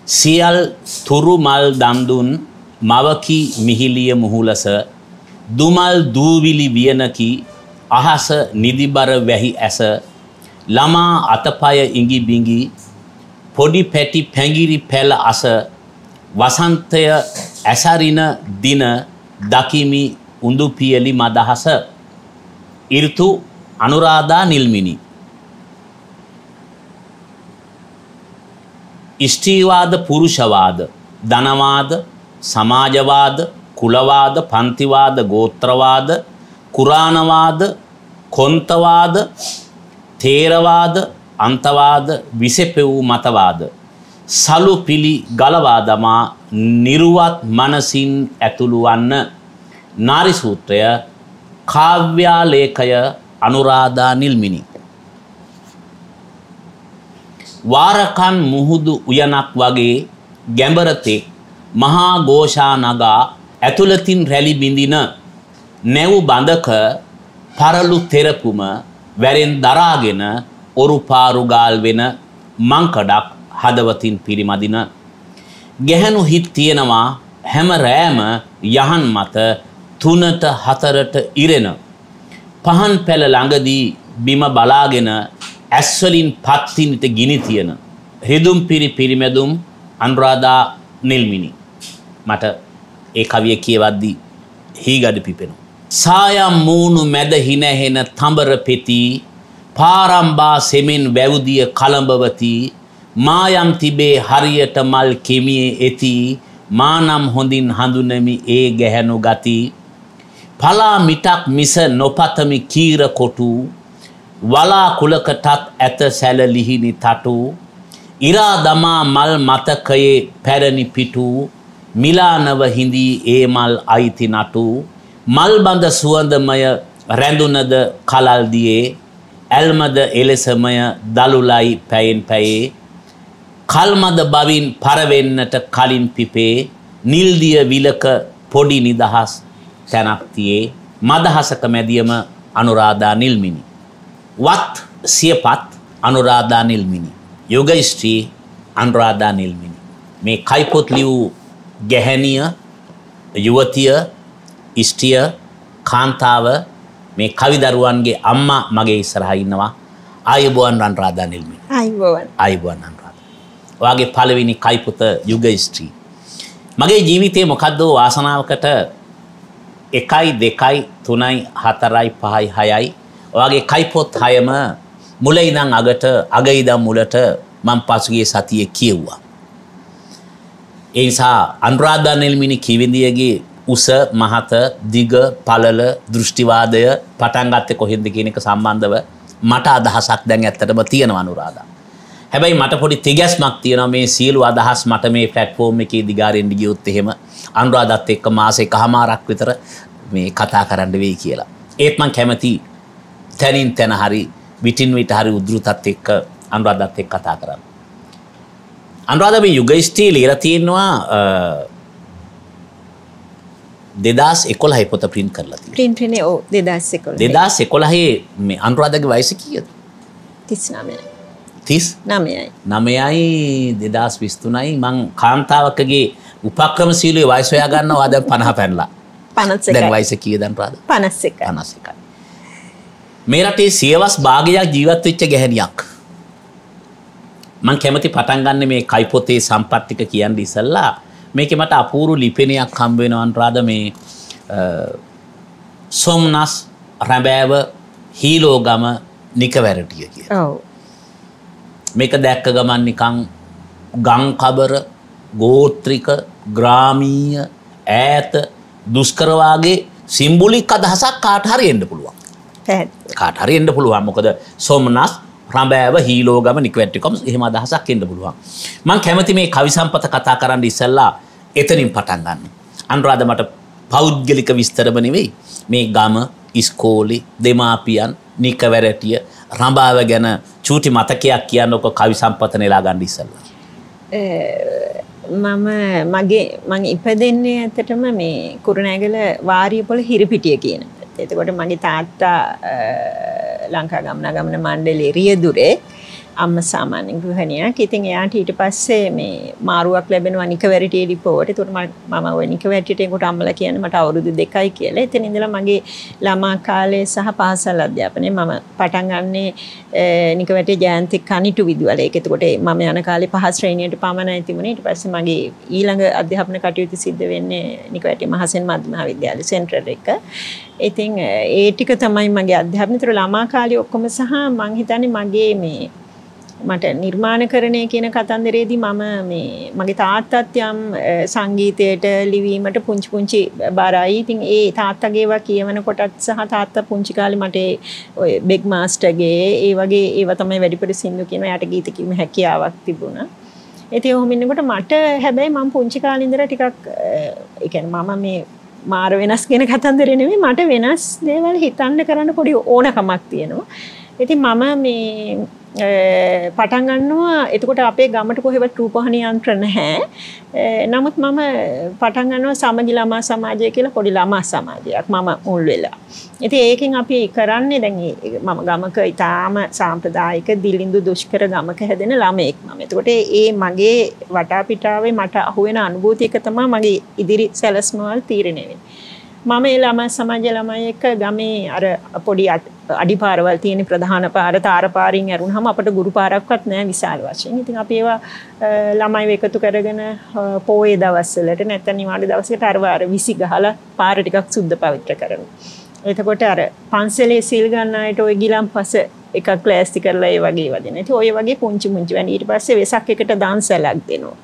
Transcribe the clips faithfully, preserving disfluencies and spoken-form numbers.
සියල් තුරු මල් දම්දුන් මවකි මිහිලිය මුහුලස දුමල් දූවිලි වියනකි අහස නිදිබර වැහි ඇස ළමා අතපය ඉඟි බිඟි පොඩි පැටි පැංගිරි පැල අස වසන්තය ඇසරින දින දකිමි උඳු පියලි මදහස ඍතු අනුරාධා නිල්මිනි ඉෂ්ටිවාද පුරුෂවාද ධනවාද සමාජවාද කුලවාද පන්තිවාද ගෝත්‍රවාද කුරාණවාද කොන්තවාද තේරවාද අන්තවාද විසෙපෙවූ මතවාද සලු පිලි ගලවා දමා නිරුවත් මනසින් ඇතුළු වන්න නාරි සූත්‍රය කාව්‍යාලේඛය අනුරාධා නිල්මිනි වාරකන් මුහුදු උයනක් වගේ ගැඹරතෙක් මහා ഘോഷා නගා ඇතුළතින් රැලි බිඳින නැව් බඳක පරලු තෙරපුම වැරෙන් දරාගෙන ඔරුපාරු ගාල් වෙන මංකඩක් හදවතින් පිරිමදින ගැහැණු හිත් තියෙනවා හැම රෑම යහන් මත තුනට හතරට ඉරෙන පහන් පැල ළඟදී බිම බලාගෙන ඇස්වලින් පත්තිනිට ගිනි තියෙන රිදුම් පිරි පිරිමැදුම් අනුරාධා නිල්මිනි මට ඒ කවිය කියවද්දී හීගඩ පිපෙනවා සායම් මූණු මැද හිනහෙන තඹර පෙති පාරම්බා සෙමෙන් වැවුදිය කලඹවති මායම් තිබේ හරියට මල් කෙමියේ ඇති මානම් හොඳින් හඳුනමි ඒ ගැහැණු ගති පලා මිටක් මිස නොපතමි කීර කොටු වලා කුලකටත් ඇත සැල ලිහිණි තටු ඉරා දමා මල් මතකයේ පැරණි පිටු මිලානව හිඳී ඒ මල් අයිති නටු මල් බඳ සුවඳමය රැඳුනද කලල් දියේ ඇල්මද එලෙසමය දලුලයි පැයෙන් පැයේ කල්මද බවින් පරවෙන්නට කලින් පිපේ නිල්දිය විලක පොඩි නිදහස් තැනක් තියේ මදහසක මැදියම අනුරාධා නිල්මිනි වත් සියපත් අනුරාධා නිල්මිනි යුගශ්‍රී අනුරාධා නිල්මිනි මේ කයිපොත් ලියූ ගැහැණිය යුවතිය ඉෂ්ටිය කාන්තාව මේ කවි දරුවන්ගේ අම්මා මගේ ඉස්සරහා ඉන්නවා ආයුබෝවන් අනුරාධා නිල්මිනි ආයුබෝවන් ආයුබෝවන් අනුරාධා ඔයාගේ පළවෙනි කයිපොත යුගශ්‍රී මගේ ජීවිතේ මොකද්ද වාසනාවකට එකයි දෙකයි තුනයි හතරයි පහයි හයයි ඔයාගේ කයිපොත් හයම මුල ඉඳන් අගට අග ඉඳන් මුලට මම පසුගිය සතියේ කියෙව්වා. ඒ නිසා අනුරාධා නිල්මිනි කිවිඳියගේ උස මහත දිග පළල දෘෂ්ටිවාදය පටන් ගත්තේ කොහෙන්ද කියන එක සම්බන්ධව මට අදහසක් දැන් ඇත්තටම තියෙනවා අනුරාධා. හැබැයි මට පොඩි තිගැස්මක් තියෙනවා මේ සියලු අදහස් මට මේ ප්ලැට්ෆෝම් එකේ දිගාරෙන්න ගියොත් එහෙම අනුරාධාත් එක්ක මාසෙකමාරක් විතර මේ කතා කරන්න වෙයි කියලා. ඒත් මම කැමති තැනින් තැන හරි විටින් විට හරි උද්ෘතත් එක්ක අනුරාධාත් එක්ක කතා කරන්න. අනුරාධා මේ යුගශ්‍රී ලියලා තියෙනවා දෙදාස් එකොළහේ පොත print කරලා තියෙනවා. print වෙන්නේ ඔව් දෙදාස් එකොළහ. දෙදාස් එකොළහේ මේ අනුරාධාගේ වයස කීයද? තිස් නවයයි. තිස් නවයයි. නවයයි දෙදාස් විසි තුනයි මං කාන්තාවකගේ උපක්‍රමශීලී වයස හොයා ගන්නවා දැන් පනහ පැනලා. පනස් එකයි. දැන් වයස කීයද අනුරාධා? පනස් එකයි. පනස් එකයි. මේ රටේ සියවස් භාගයක් ජීවත් වෙච්ච ගැහැණියක්. මං කැමති පටන් ගන්න මේ කයිපොතේ සම්පත් ටික කියන්න ඉස්සෙල්ලා මේකේ මට අපූර්ව ලිපිනයක් හම්බ වෙනවා අනුරාධා මේ සොම්නස් රඹෑව හීලෝගම නිකවැරටිය කියලා. ඔව්. මේක දැක්ක ගමන් නිකන් ගම් කබර ගෝත්‍රික ග්‍රාමීය ඈත දුෂ්කර වාගේ සිම්බොලික් අදහසක් කාට හරි එන්න පුළුවන්. කාට හරි එන්න පුළුවන්. මොකද සොම්නස් රඹෑව හීලෝගම නිකවැරටිකම එහෙම අදහසක් එන්න පුළුවන්. මම කැමති මේ කවි සම්පත කතා කරන්න ඉස්සෙල්ලා එතනින් පටන් ගන්න. අනුරාධා මට පෞද්ගලික විස්තරම නෙවෙයි මේ ගම ඉස්කෝලේ දෙමාපියන් නිකවැරටිය රඹාව ගැන චූටි මතකයක් කියන්නකො කවි සම්පත නෙලා ගන්න ඉස්සෙල්ලා. මම මගේ මම ඉපදෙන්නේ ඇත්තටම මේ කුරුණෑගල වාරියපොළ හිරිපිටිය කියන. එතකොට මගේ තාත්තා ලංකා ගමනාගමන මණ්ඩලයේ රියදුරේ අම්ම සාමාන්‍ය ගෘහණියක්. ඉතින් එයාට ඊට පස්සේ මේ මාරුවක් ලැබෙනවා නිකවැරටි ඩිපෝවට. ඒකට මම ওই නිකවැරටිට ඒකට අම්මලා කියන්නේ මට අවුරුදු දෙකයි කියලා. එතන ඉඳලා මගේ ළමා කාලේ සහ පාසල් අධ්‍යාපනය මම පටන් ගන්නේ නිකවැටි ජයන්ති කනිටු විදුහලේ. ඒක එතකොට මම යන කාලේ පහ ශ්‍රේණියට පමණයි තිබුණේ. ඊට පස්සේ මගේ ඊළඟ අධ්‍යාපන කටයුතු සිද්ධ වෙන්නේ නිකවැටි මහසෙන් මධ්‍ය මහාවිද්‍යාලය සෙන්ට්‍රල් එක. ඉතින් ඒ ටික තමයි මගේ අධ්‍යාපනතර ළමා කාලේ ඔක්කොම සහ මං හිතන්නේ මගේ මේ මට නිර්මාණකරණය කියන කතන්දරේදී මම මේ මගේ තාත්තත් යම් සංගීතයට ලිවීමට පුංචි පුංචි බාරයි. ඉතින් ඒ තාත්තගේ ඒවා කියවන කොටත් සහ තාත්තා පුංචි කාලේ මට ඔය බෙග් මාස්ටර්ගේ ඒ වගේ ඒවා තමයි වැඩිපුර සින්දු කියන යාට ගීත කීම හැකියාවක් තිබුණා. ඉතින් ඔහොම ඉන්නකොට මට හැබැයි මම පුංචි කාලේ ඉඳලා ටිකක් ඒ කියන්නේ මම මේ මාර වෙනස් කියන කතන්දරේ නෙමෙයි මට වෙනස් දේවල් හිතන්න කරන්න පොඩි ඕනකමක් තියෙනවා. ඉතින් මම මේ පටන් ගන්නවා එතකොට අපේ ගමට කොහෙවත් රූපවාහිනී යන්ත්‍ර නැහැ. නමුත් මම පටන් ගන්නවා සමගි ළමා සමාජය කියලා පොඩි ළමා සමාජයක් මම මුල් වෙලා. ඉතින් ඒකෙන් අපි කරන්නේ දැන් මම ගමක ඊටාම සාම්ප්‍රදායික දිලිඳු දුෂ්කර ගමක හැදෙන ළමෙක් මම. එතකොට ඒ මගේ වටාපිටාවේ මට අහුවෙන අනුභූතියක තමයි මගේ ඉදිරි සැලැස්ම වල තීරණය වෙන්නේ. මම ඒ ළමා සමාජ ළමයි එක්ක ගමේ අර පොඩි අඩිපාරවල් තියෙන ප්‍රධාන පාර තාර පාරින් ඇරුණාම අපිට ගුරු පාරක්වත් නැහැ විශාල වශයෙන්. ඉතින් අපි ඒවා ළමයි එකතු කරගෙන පොයේ දවස්වලට නැත්නම් නිවාඩු දවසකට අර වාර විසි ගහලා පාර ටිකක් සුද්ධ පවිත්‍ර කරනවා. එතකොට අර පන්සලේ සිල් ගන්න අයට ওই ගිලම්පස එකක් ප්ලාස්ටික් කරලා ඒ වගේ ඒවා දෙනවා. ඉතින් ඔය වගේ පුංචි පුංචි වෙන ඊට පස්සේ වෙසක් එකට දන්සලක් දෙනවා.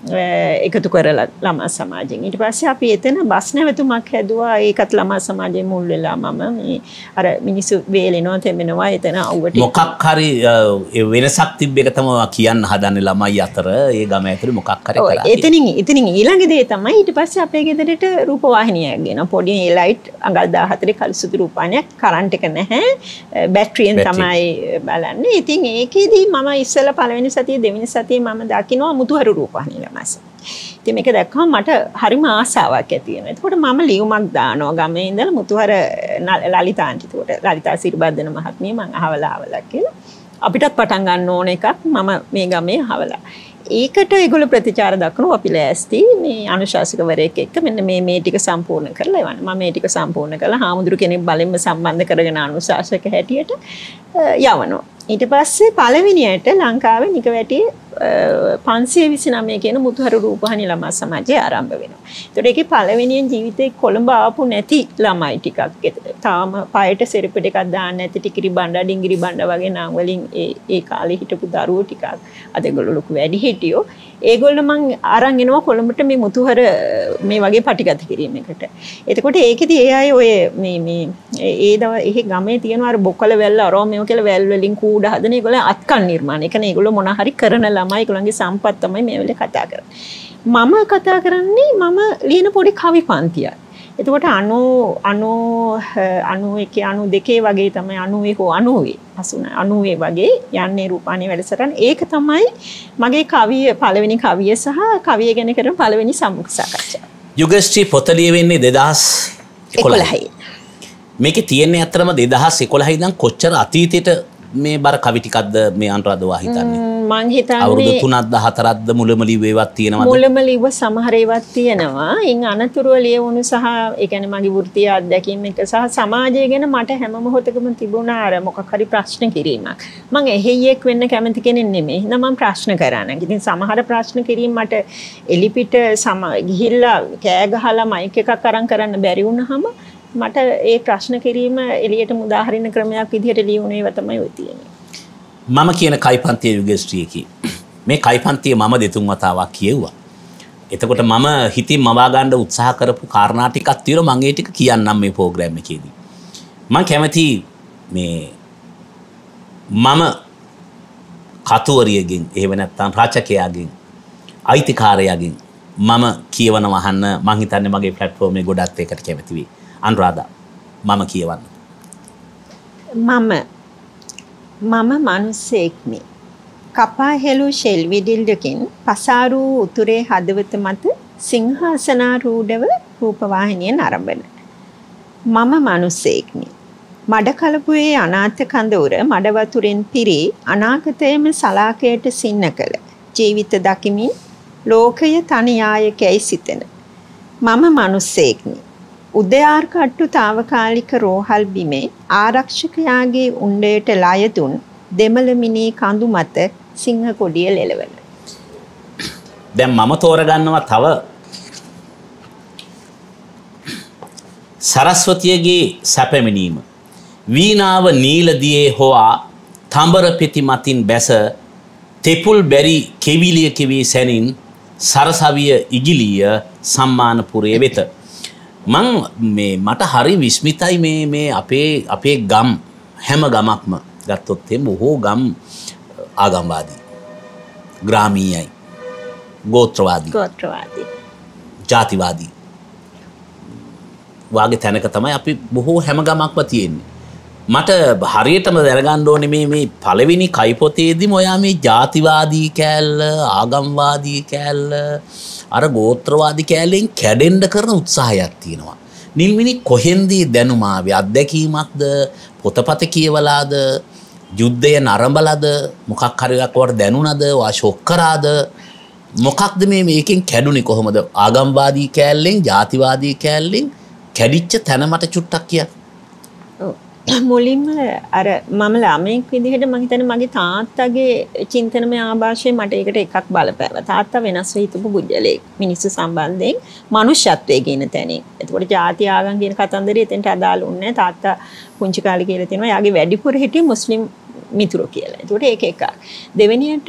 එකතු කරලා ළමා සමාජයෙන්. ඊට පස්සේ අපි එතන බස් නැවතුමක් හැදුවා. ඒකත් ළමා සමාජයේ මුල් වෙලා මම මේ අර මිනිස්සු වේලෙනවා තෙමෙනවා එතන අවුවට. මොකක් හරි වෙනසක් තිබ්බ එක තමයි කියන්න හදන්නේ ළමයි අතර ඒ ගම ඇතුලේ මොකක් හරි කරා. එතනින් එතනින් ඊළඟ දේ තමයි ඊට පස්සේ අපේ ගෙදරට රූපවාහිනියක් ගෙනා. පොඩි ඒ ලයිට් අඟල් දාහතරේ කල්සුතු රූපවාහිනියක් කරන්ට් එක නැහැ. බැටරියෙන් තමයි බලන්නේ. ඉතින් ඒකෙදී මම ඉස්සෙල්ලා පළවෙනි සතියේ දෙවෙනි සතියේ මම දකින්නවා මුතුහරු රූපවාහිනිය. ඉතින් මේක දැක්කම මට හරිම ආසාවක් ඇති වෙනවා. එතකොට මම ලියුමක් දානවා ගමේ ඉඳලා මුතුහර ලලිතාන්ටි. එතකොට ලලිතා සිරිබද්දන මහත්මිය මං අහවලා ආවලා කියලා. අපිටත් පටන් ගන්න ඕන එකක් මම මේ ගමේ අහවලා. ඒකට ඒගොල්ලෝ ප්‍රතිචාර දක්වනවා අපි ලෑස්ති මේ අනුශාසකවරයෙක් එක්ක මෙන්න මේ මේ ටික සම්පූර්ණ කරලා එවන්න. මම මේ ටික සම්පූර්ණ කරලා හාමුදුරු කෙනෙක් බලෙන්ම සම්බන්ධ කරගෙන අනුශාසක හැටියට යවනවා. ඊට පස්සේ පළවෙනියට ලංකාවේ නිකවැටියේ පන්සිය විසිනමය කියන මුතුහරු රූපවාහිනී ළමා සමාජය ආරම්භ වෙනවා. ඒතකොට ඒකේ පළවෙනියෙන් ජීවිතේ කොළඹ ආපු නැති ළමයි ටිකක් තාම පායට සෙරප ටිකක් දාන්න නැති ටිකිරි බණ්ඩා ඩිංගිරි බණ්ඩා වගේ නම් වලින් ඒ ඒ කාලේ හිටපු දරුවෝ ටිකක් අද ඒගොල්ලෝ ලොකු වැඩි හිටියෝ. ඒගොල්ලෝ මං අරන් එනවා කොළඹට මේ මුතුහර මේ වගේ පටිගත කිරීමකට. එතකොට ඒකෙදි ඒ අය ඔය මේ මේ ඒ දව එහෙ ගමේ තියෙන අර බොකල වැල්ල අරෝමේව කියලා වැල් වලින් කූඩ හදන ඒගොල්ලෝ අත්කන් නිර්මාණ. ඒ කියන්නේ ඒගොල්ලෝ මොන හරි කරන ළමයි ඒගොල්ලන්ගේ සම්පත් තමයි මේ වෙලේ කතා කරන්නේ. මම කතා කරන්නේ මම ලියන පොඩි කවි පන්තියක්. එතකොට අනූ දෙකේ වගේ තමයි අනූවේ හෝ අනූවේ අනූවේ වගේ යන්නේ රූපවාහිනී වැඩසටහන. ඒක තමයි මගේ කවිය පළවෙනි කවිය සහ කවිය ගැන කරන පළවෙනි සම්මුඛ සාකච්ඡාව. යුගශ්‍රී පොත ලියවෙන්නේ දෙදහස් එකොළහයි. මේකේ තියෙන්නේ අතරම දෙදහස් එකොළහයි ඉඳන් කොච්චර අතීතයට මේ බර කවි ටිකක්ද මේ අනුරාධපුර හිතන්නේ? මං හිතන්නේ අවුරුදු තුනක්ද හතරක්ද මුලම ලිව්වේවත් තියෙනවද? මුලම ලිව්ව සමහර ඒවාත් තියෙනවා. ඉන් අනතුරුව ලියවුණු සහ ඒ කියන්නේ මගේ වෘත්තීය අත්දැකීම් එක සහ සමාජය ගැන මට හැම මොහොතකම තිබුණා අර මොකක් හරි ප්‍රශ්න කිරීමක්. මං එහෙයියෙක් වෙන්න කැමති කෙනෙක් නෙමෙයි. එහෙනම් මං ප්‍රශ්න කරන්නේ. ඉතින් සමහර ප්‍රශ්න කිරීම මට එලිපිට සම ගිහිල්ලා කෑ ගහලා මයික් එකක් අරන් කරන්න බැරි වුණාම මට ඒ ප්‍රශ්න කිරීම එළියට මුදාහරින ක්‍රමයක් විදිහට ලියුණේ ඒවා තමයි ඔය තියෙන්නේ. මම කියන කයිපන්තිය යුගශ්‍රීකි. මේ කයිපන්තිය මම දෙතුන් වතාවක් කියෙව්වා. එතකොට මම හිතින් මවා ගන්න උත්සාහ කරපු කාරණා ටිකක් තියෙනවා මම ඒ ටික කියන්නම් මේ ප්‍රෝග්‍රෑම් එකේදී. මම කැමති මේ මම කතුවරියගෙන් එහෙම නැත්නම් රචකයාගෙන් අයිතිකාරයාගෙන් මම කියවනවා අහන්න මං හිතන්නේ මගේ platform එකේ ගොඩක් ඒකට කැමති වෙයි. අනුරාධා මම කියවන්න. මම මම මිනිසෙක්මි. කපා හෙළු ෂෙල් විදිල්ඩකින් පසාරු උතුරේ හදවත මත සිංහාසනාරූಢව රූපවාහිනිය නරඹන. මම මිනිසෙක්මි. මඩකලපුවේ අනාථ කඳවුර මඩ වතුරෙන් පිරි අනාගතයේම සලාකයට සින්න කළ ජීවිත දකිමින් ලෝකය තනියායකයි සිතෙන මම මිනිස්සෙක්නි උදයාර් කට්ටු తాවකාලික රෝහල් බිමේ ආරක්ෂකයාගේ උණ්ඩයට ලය දුන් දෙමළ මිනී කඳු මත සිංහ කොඩිය ලෙලවන දැන් මම තෝරගන්නවා තව සරස්වතියගේ සැපමිනීම වීණාව නීලදියේ හොවා තඹර පෙති මතින් බැස තෙපුල් බැරි කෙවිලිය කෙවී සැනින් සරසවිය ඉගිලිය සම්මානපුරයේ වෙත මං මේ මට හරි විස්මිතයි මේ මේ අපේ අපේ ගම් හැම ගමක්ම ගත්තොත් එම් බොහෝ ගම් ආගම්වාදී ග්‍රාමීයයි ගෝත්‍රවාදී ගෝත්‍රවාදී ජාතිවාදී වාගේ තැනක තමයි අපි බොහෝ හැම ගමක්ම තියෙන්නේ මට හරියටම දැනගන්න ඕනේ මේ මේ පළවෙනි කයිපොතේදීම ඔයා මේ ජාතිවාදී කෑල්ල ආගම්වාදී කෑල්ල අර ගෝත්‍රවාදී කෑල්ලෙන් කැඩෙන්න කරන උත්සාහයක් තියෙනවා නිල්මිනි කොහෙන්ද දැනුම ආවේ අත්දැකීමක්ද පොතපත කියවලාද යුද්ධය නරඹලාද මොකක් හරි එකක් වට දැනුණාද වා ෂොක් කරාද මොකක්ද මේ මේකෙන් කැඩුනේ කොහොමද ආගම්වාදී කෑල්ලෙන් ජාතිවාදී කෑල්ලෙන් කැඩිච්ච තැන මට චුට්ටක් කියන්න. මුලින්ම අර මම ළමෙක් විදිහට මම හිතන්නේ මගේ තාත්තගේ චින්තනමය ආభాෂය මට ඒකට එකක් බලපෑවා. තාත්තා වෙනස් වෙ හිටපු බුද්ධලෙක් මිනිස්සු සම්බන්ධයෙන් මනුෂ්‍යත්වයේ කියන තැනින්. එතකොට ජාති ආගම් කියන කතන්දරේ එතෙන්ට අදාළ වුණේ තාත්තා පුංචි කාලේ කියලා තියෙනවා. යාගේ වැඩිපුර හිටියේ මුස්ලිම් මිතුරෝ කියලා. එතකොට ඒක එකක්. දෙවෙනියට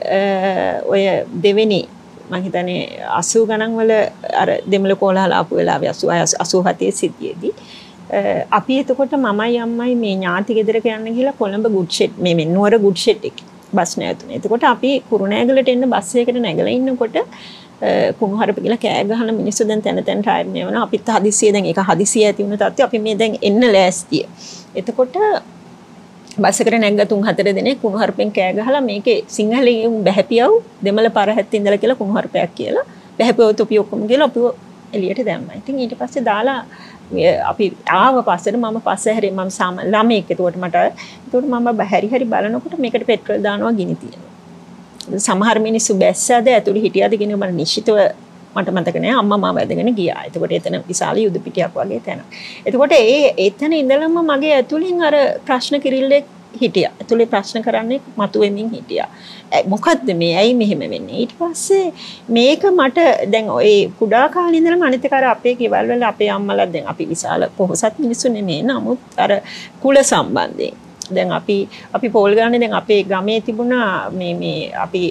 ඔය දෙවෙනි මම හිතන්නේ අසූ ගණන් වල අර දෙමළ කෝලහල ආපු වෙලාවේ අසූ හතේ සිද්ධියේදී අපි එතකොට මමයි අම්මයි මේ ඥාති ගෙදරක යන්න ගිහලා කොළඹ ගුඩ් ෂෙඩ් මේ මේ නුවර ගුඩ් ෂෙඩ් එකේ බස් නැවතුනේ. එතකොට අපි කුරුණෑගලට එන්න බස් එකකට නැගලා ඉන්නකොට කුණුහරුප කියලා කෑ ගහන මිනිස්සු දැන් තැන තැන ටයර් නෙවනවා. අපිත් හදිසිය දැන් ඒක හදිසිය ඇති වුණ තත්ත්වය අපි මේ දැන් එන්න ලෑස්තිය. එතකොට බස් එකට නැග්ග තුන් හතර දෙනෙක් කුණුහරුපෙන් කෑ ගහලා මේකේ සිංහලෙන් බැහැපියව දෙමළ පරහැත් ඉඳලා කියලා කුණුහරුපයක් කියලා බැහැපියව තොපි ඔක්කොම කියලා අපිව එළියට දැම්මා. ඉතින් ඊට පස්සේ දාලා අපි ආව පස්සට මම පස්සේ හැරි මම සාම ළමෙක් එතකොට මට එතකොට මම බහැරි හරි බලනකොට මේකට පෙට්‍රල් දානවා ගිනි තියෙනවා. සමහර මිනිස්සු බැස්සද ඇතුළේ හිටියද කියන මම නිශ්චිතව මට මතක නෑ අම්මා මාව වැදගෙන ගියා. එතකොට එතන විශාල යුද පිටියක් වගේ තැන. එතකොට ඒ එතන ඉඳලම මගේ ඇතුළෙන් අර ප්‍රශ්න කිරිල්ලේ හිටියා. ඇතුළේ ප්‍රශ්න කරන්නේ මතුවෙමින් හිටියා. මොකද්ද මේ ඇයි මෙහෙම වෙන්නේ? ඊට පස්සේ මේක මට දැන් ඔය කුඩා කාලේ ඉඳලම අනිත් කර අපේ ගෙවල් වල අපේ අම්මලා දැන් අපි විශාල පොහොසත් මිනිස්සු නෙමෙයි. නමුත් අර කුල සම්බන්ධයෙන් දැන් අපි අපි පොල් ගානේ දැන් අපේ ගමේ තිබුණා මේ මේ අපි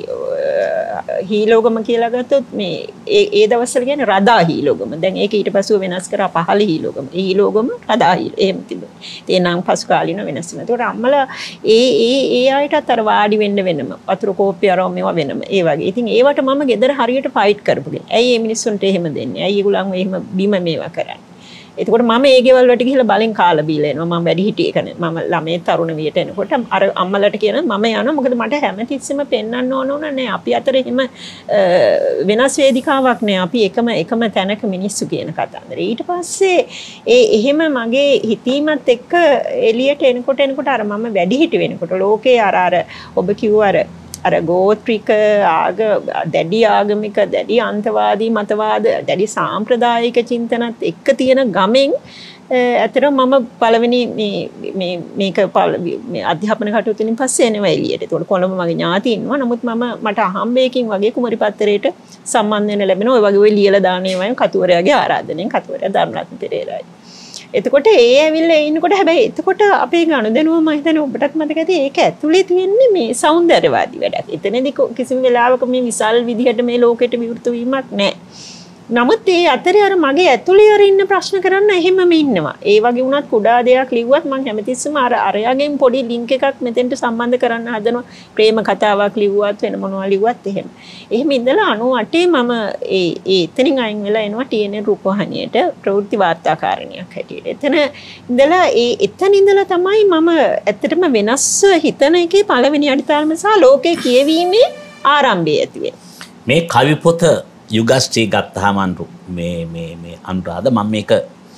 හීලෝගම කියලා ගත්තොත් මේ ඒ ඒ දවස්වල කියන්නේ රදා හීලෝගම. දැන් ඒක ඊට පස්ව වෙනස් කරා පහළ හීලෝගම. ඒ හීලෝගම රදා හීල එහෙම තිබුණා. ඒ නම් පසු කාලින වෙනස් වෙනවා. ඒකට අම්මලා ඒ ඒ ඒ ආයතත් අර වාඩි වෙන්න වෙනම වතුර කෝප්පය අරව මේවා වෙනම. ඒ වගේ. ඉතින් ඒවට මම ගෙදර හරියට ෆයිට් කරපුගේ. ඇයි මේ මිනිස්සුන්ට එහෙම දෙන්නේ? ඇයි ඒගොල්ලන් එහෙම බිම මේවා කරන්නේ? එතකොට මම ඒ ගෙවල් වලට ගිහලා බලෙන් කාලා බීලා එනවා. මම වැඩි හිටියේ කනේ. මම ළමේ තරුණ වියට එනකොට අර අම්මලට කියන මම යනවා. මොකද මට හැමතිස්සෙම පෙන්වන්න ඕන ඕන නෑ. අපි අතර එහෙම වෙනස් වේදිකාවක් නෑ. අපි එකම එකම තැනක මිනිස්සු කියන කතන්දරේ. ඊට පස්සේ ඒ එහෙම මගේ හිතීමත් එක්ක එළියට එනකොට එනකොට අර මම වැඩි හිටි වෙනකොට ලෝකේ අර අර ඔබ කිව්ව අර අර ගෝත්‍රික ආග දැඩි ආගමික දැඩි අන්තවාදී මතවාද දැඩි සාම්ප්‍රදායික චින්තනත් එක්ක තියෙන ගමෙන් ඇතර මම පළවෙනි මේ මේ මේක මේ අධ්‍යාපන කටයුතු වලින් පස්සේ එනවා එළියට. ඒතකොට කොළඹ මගේ ඥාති ඉන්නවා. නමුත් මම මට අහම්බයකින් වගේ කුමරි පත්තරේට සම්බන්ධ වෙන්න ලැබෙනවා. ඔය වගේ ඔය ලියලා දාන ඒවායින් කතුවරයාගේ ආරාධනෙන් කතුවරයා ධර්මරත්න පෙරේරායි. එතකොට ඒ ඇවිල්ලා ඉන්නකොට හැබැයි එතකොට අපේ ගනුදෙනුව මම හිතන්නේ ඔබටත් මතක ඇති ඒක ඇතුලේ තියෙන්නේ මේ సౌందර්යවාදී වැඩක්. එතනදී කිසිම වෙලාවක මේ විශාල විදිහට මේ ලෝකෙට විවෘත වීමක් නැහැ. නමුත් ඒ අතරේ අර මගේ ඇතුලේ අර ඉන්න ප්‍රශ්න කරන්න එහෙමම ඉන්නවා. ඒ වගේ වුණත් කුඩා දෙයක් ලිව්වත් මම හැමතිස්සෙම අර අරයාගෙන් පොඩි ලින්ක් එකක් මෙතෙන්ට සම්බන්ධ කරන්න හදනවා. ප්‍රේම කතාවක් ලිව්වත් වෙන මොනවා ලිව්වත් එහෙම. එහෙම ඉඳලා අනූ අටේ මම ඒ ඒ එතනින් අයින් වෙලා එනවා ටී එන් එන් රූපවාහිනියට ප්‍රවෘත්ති වාර්තාකාරණියක් හැටියට. එතන ඉඳලා ඒ එතන ඉඳලා තමයි මම ඇත්තටම වෙනස් හිතන එකේ පළවෙනි අඩිතාලම සහ ලෝකේ කියවීමේ ආරම්භය ඇති වෙන්නේ. මේ කවි පොත යුගස්ටි ගත්තාම මේ මේ මේ අනුරාධ මම මේක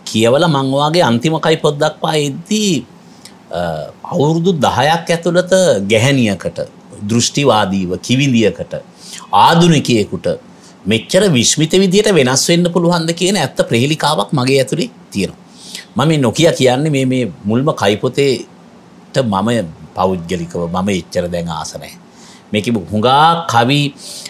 කියවලා මං වාගේ අන්තිම කයි පොත් දක්වා එද්දී අවුරුදු දහයක් ඇතුළත ගැහැණියකට දෘෂ්ටිවාදීව කිවිඳියකට ආධුනිකයෙකුට මෙච්චර විශ්මිත විදියට වෙනස් වෙන්න පුළුවන්ද කියන ඇත්ත ප්‍රහෙලිකාවක් මගේ ඇතුලේ තියෙනවා. මම මේ නොකිය කියන්නේ මේ මේ මුල්ම කයි පොතේට මම පෞද්ගලිකව මම එච්චර දැන් ආස නැහැ. මේකේ හුඟා කවි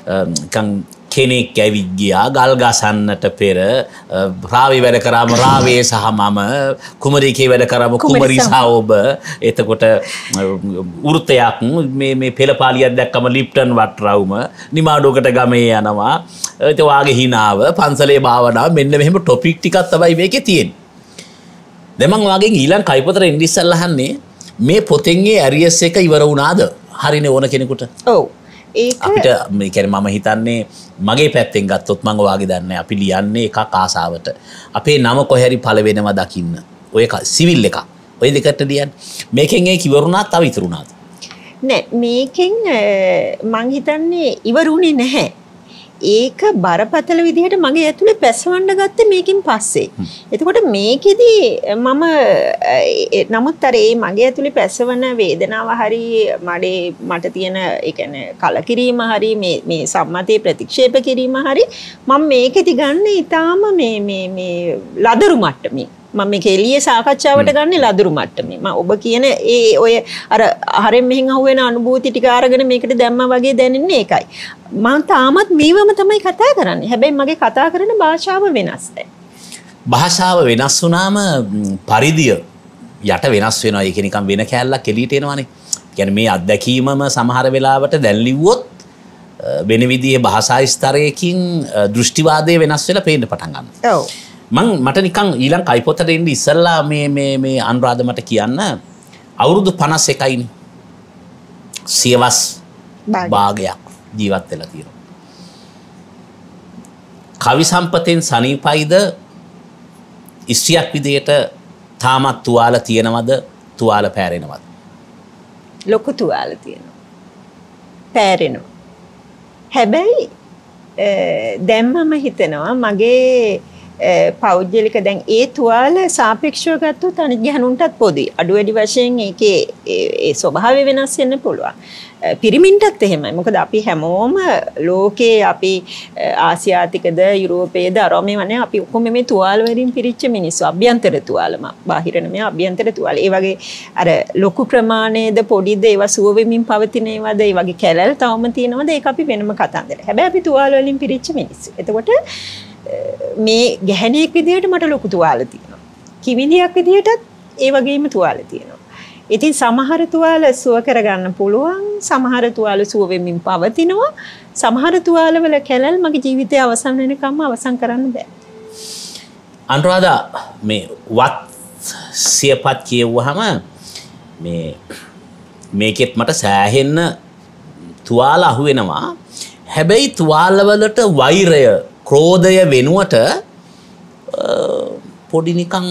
කෙනෙක් ඇවිත් ගියා ගල් ගසන්නට පෙර රාවේ වැඩ කරාම රාවේ සහ මම කුමරිකේ වැඩ කරාම කුමරි සහ ඔබ එතකොට වෘතයක් මේ මේ පෙළපාලියක් දැක්කම ලිප්ටන් වට්රවුම නිමාඩුවකට ගමේ යනවා ඒ වාගේ හිනාව පන්සලේ භාවනාව මෙන්න මෙහෙම ටොපික් ටිකක් තමයි මේකේ තියෙන්නේ. දැන් මම වාගෙන් ඊළඟ කයිපතර ඉන්දිස්සල් අහන්නේ මේ පොතෙන්ගේ ඇරියස් එක ඉවර වුණාද? හරිනේ ඕන කෙනෙකුට. ඔව්. ඒක අපිට මේ කියන්නේ මම හිතන්නේ මගේ පැත්තෙන් ගත්තොත් මම වාගේ දන්නේ අපි ලියන්නේ එකක් ආසාවට. අපේ නම කොහේ හරි පළ වෙනවා දකින්න. ඔය සිවිල් එකක්. ඔය දෙකට ලියන්නේ. මේකෙන් ඒක ඉවරුණා තව ඉතුරුණාද? නෑ මේකෙන් මං හිතන්නේ ඉවරුනේ නැහැ. ඒක බරපතල විදිහට මගේ ඇතුලේ පැසවන්න ගත්තේ මේකෙන් පස්සේ. එතකොට මේකෙදි මම නමුත් අර ඒ මගේ ඇතුලේ පැසවන වේදනාව හරි මඩේ මට තියෙන ඒ කියන්නේ කලකිරීම හරි මේ මේ සම්මතයේ ප්‍රතික්ෂේප කිරීම හරි මම මේකෙදි ගන්න ඊටාම මේ මේ මේ ලදරු මට්ටමේ මම මේක එළියේ සාකච්ඡාවට ගන්න ලදරු මට්ටමේ මම ඔබ කියන ඒ ඔය අර හරෙන් මෙහෙන් අහුවෙන අනුභූති ටික අරගෙන මේකට දැම්මා වගේ දැනෙන්නේ ඒකයි මම තාමත් මේවම තමයි කතා කරන්නේ හැබැයි මගේ කතා කරන භාෂාව වෙනස් දැන් භාෂාව වෙනස් වුණාම පරිදිය යට වෙනස් වෙනවා ඒක නිකන් වෙන කැලලක් එළියට එනවනේ කියන්නේ මේ අත්දැකීමම සමහර වෙලාවට දැන් ලිව්වොත් වෙන විදිහේ භාෂා ස්තරයකින් දෘෂ්ටිවාදයේ වෙනස් වෙලා පේන්න පටන් ගන්නවා ඔව් මං මට නිකන් ඊළඟ කයිපොතට එන්න ඉස්සල්ලා මේ මේ මේ අනුරාධ මට කියන්න අවුරුදු පනස් එකයිනේ සියවස් භාගයක් ජීවත් වෙලා තියෙනවා. කවි සම්පතෙන් සනීපයිද ඉස්සියක් විදියට තාමත් තුවාල තියෙනවද තුවාල පෑරෙනවද? ලොකු තුවාල තියෙනවා. පෑරෙනවා. හැබැයි දැන් මම හිතනවා මගේ පෞද්ගලික දැන් ඒ තුවාල සාපේක්ෂව ගත්තොත් අනිත් ගැහණුන්ටත් පොදුයි. අඩු වැඩි වශයෙන් ඒකේ ඒ ස්වභාවය වෙනස් වෙන්න පුළුවන්. පිරිමින්ටත් එහෙමයි. මොකද අපි හැමෝම ලෝකේ අපි ආසියාතිකද යුරෝපයේද අරෝමේ වනේ අපි ඔක්කොම මේ තුවාල වලින් පිරිච්ච මිනිස්සු. අභ්‍යන්තර තුවාලම. බාහිර නෙමෙයි අභ්‍යන්තර තුවාල. ඒ වගේ අර ලොකු ප්‍රමාණයේද පොඩිද ඒවා සුව වෙමින් පවතින ඒවාද ඒ වගේ කැලල් තවම තියෙනවද ඒක අපි වෙනම කතන්දර. හැබැයි අපි තුවාල වලින් පිරිච්ච මිනිස්සු. එතකොට මේ ගැහණියෙක් විදිහට මට ලොකු තුවාල තියෙනවා. කිවිඳියක් විදිහටත් ඒ වගේම තුවාල තියෙනවා. ඉතින් සමහර තුවාල සුව කරගන්න පුළුවන්, සමහර තුවාල සුව වෙමින් පවතිනවා. සමහර තුවාල වල කැලල් මගේ ජීවිතය අවසන් වෙනකම්ම අවසන් කරන්න බෑ. අනුරාධා මේ වත් සියපත් කියවුවාම මේ මේකෙත් මට සෑහෙන්න තුවාල අහු වෙනවා. හැබැයි තුවාල වලට වෛරය ක්‍රෝධය වෙනුවට පොඩි නිකන්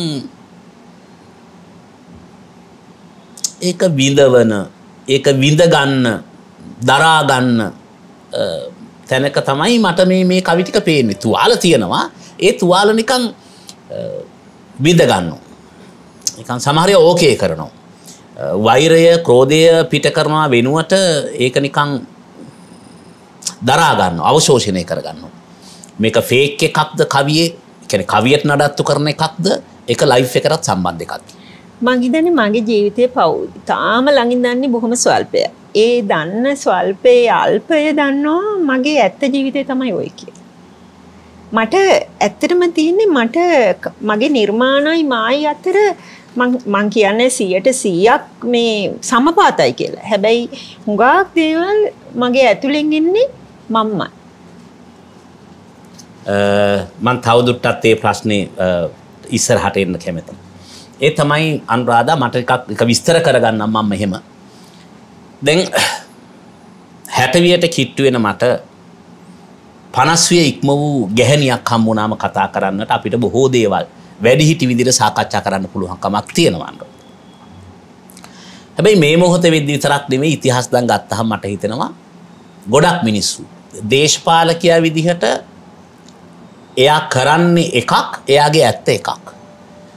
ඒක විඳවන ඒක විඳ ගන්න දරා ගන්න තැනක තමයි මට මේ මේ කවි ටික පේන්නේ. තුවාල තියෙනවා ඒ තුවාල නිකන් විඳ ගන්නවා. නිකන් සමහරය ඕකේ කරනවා. වෛරය ක්‍රෝධය පිට කරනවා වෙනුවට ඒක නිකන් දරා ගන්නවා අවශෝෂණය කර ගන්නවා. මේක ෆේක් එකක්ද කවියේ කියන්නේ කවියට නඩත්තු කරන එකක්ද ඒක ලයිෆ් එකකට සම්බන්ධ එකක්ද මං හිතන්නේ මගේ ජීවිතයේ පව් තාම ළඟින් දන්නේ බොහොම ස්වල්පය. ඒ දන්න ස්වල්පයේ අල්පය දන්නවා මගේ ඇත්ත ජීවිතේ තමයි ඔය කියන්නේ. මට ඇත්තටම තියෙන්නේ මට මගේ නිර්මාණයි මායි අතර මං මං කියන්නේ සීයට සීයක් මේ සමපාතයි කියලා. හැබැයි හුඟක් දේවල් මගේ ඇතුලෙන් එන්නේ මම්මයි. මං තවදුරටත් ඒ ප්‍රශ්නේ ඉස්සරහට එන්න කැමතියි. ඒ තමයි අනුරාධා මට එකක් එක විස්තර කරගන්නම් මම එහෙම. දැන් හැටවියට කිට්ටු වෙන මට පනස් විය ඉක්ම වූ ගැහණියක් හම්බුනාම කතා කරන්නට අපිට බොහෝ දේවල් වැඩිහිටි විදිහට සාකච්ඡා කරන්න පුළුවන් කමක් තියෙනවා. හැබැයි මේ මොහොතේ වෙද්දි විතරක් නෙමෙයි ඉතිහාස දැන් ගත්තාම මට හිතෙනවා ගොඩක් මිනිස්සු දේශපාලකයා විදිහට එයා කරන්නේ එකක් එයාගේ ඇත්ත එකක්.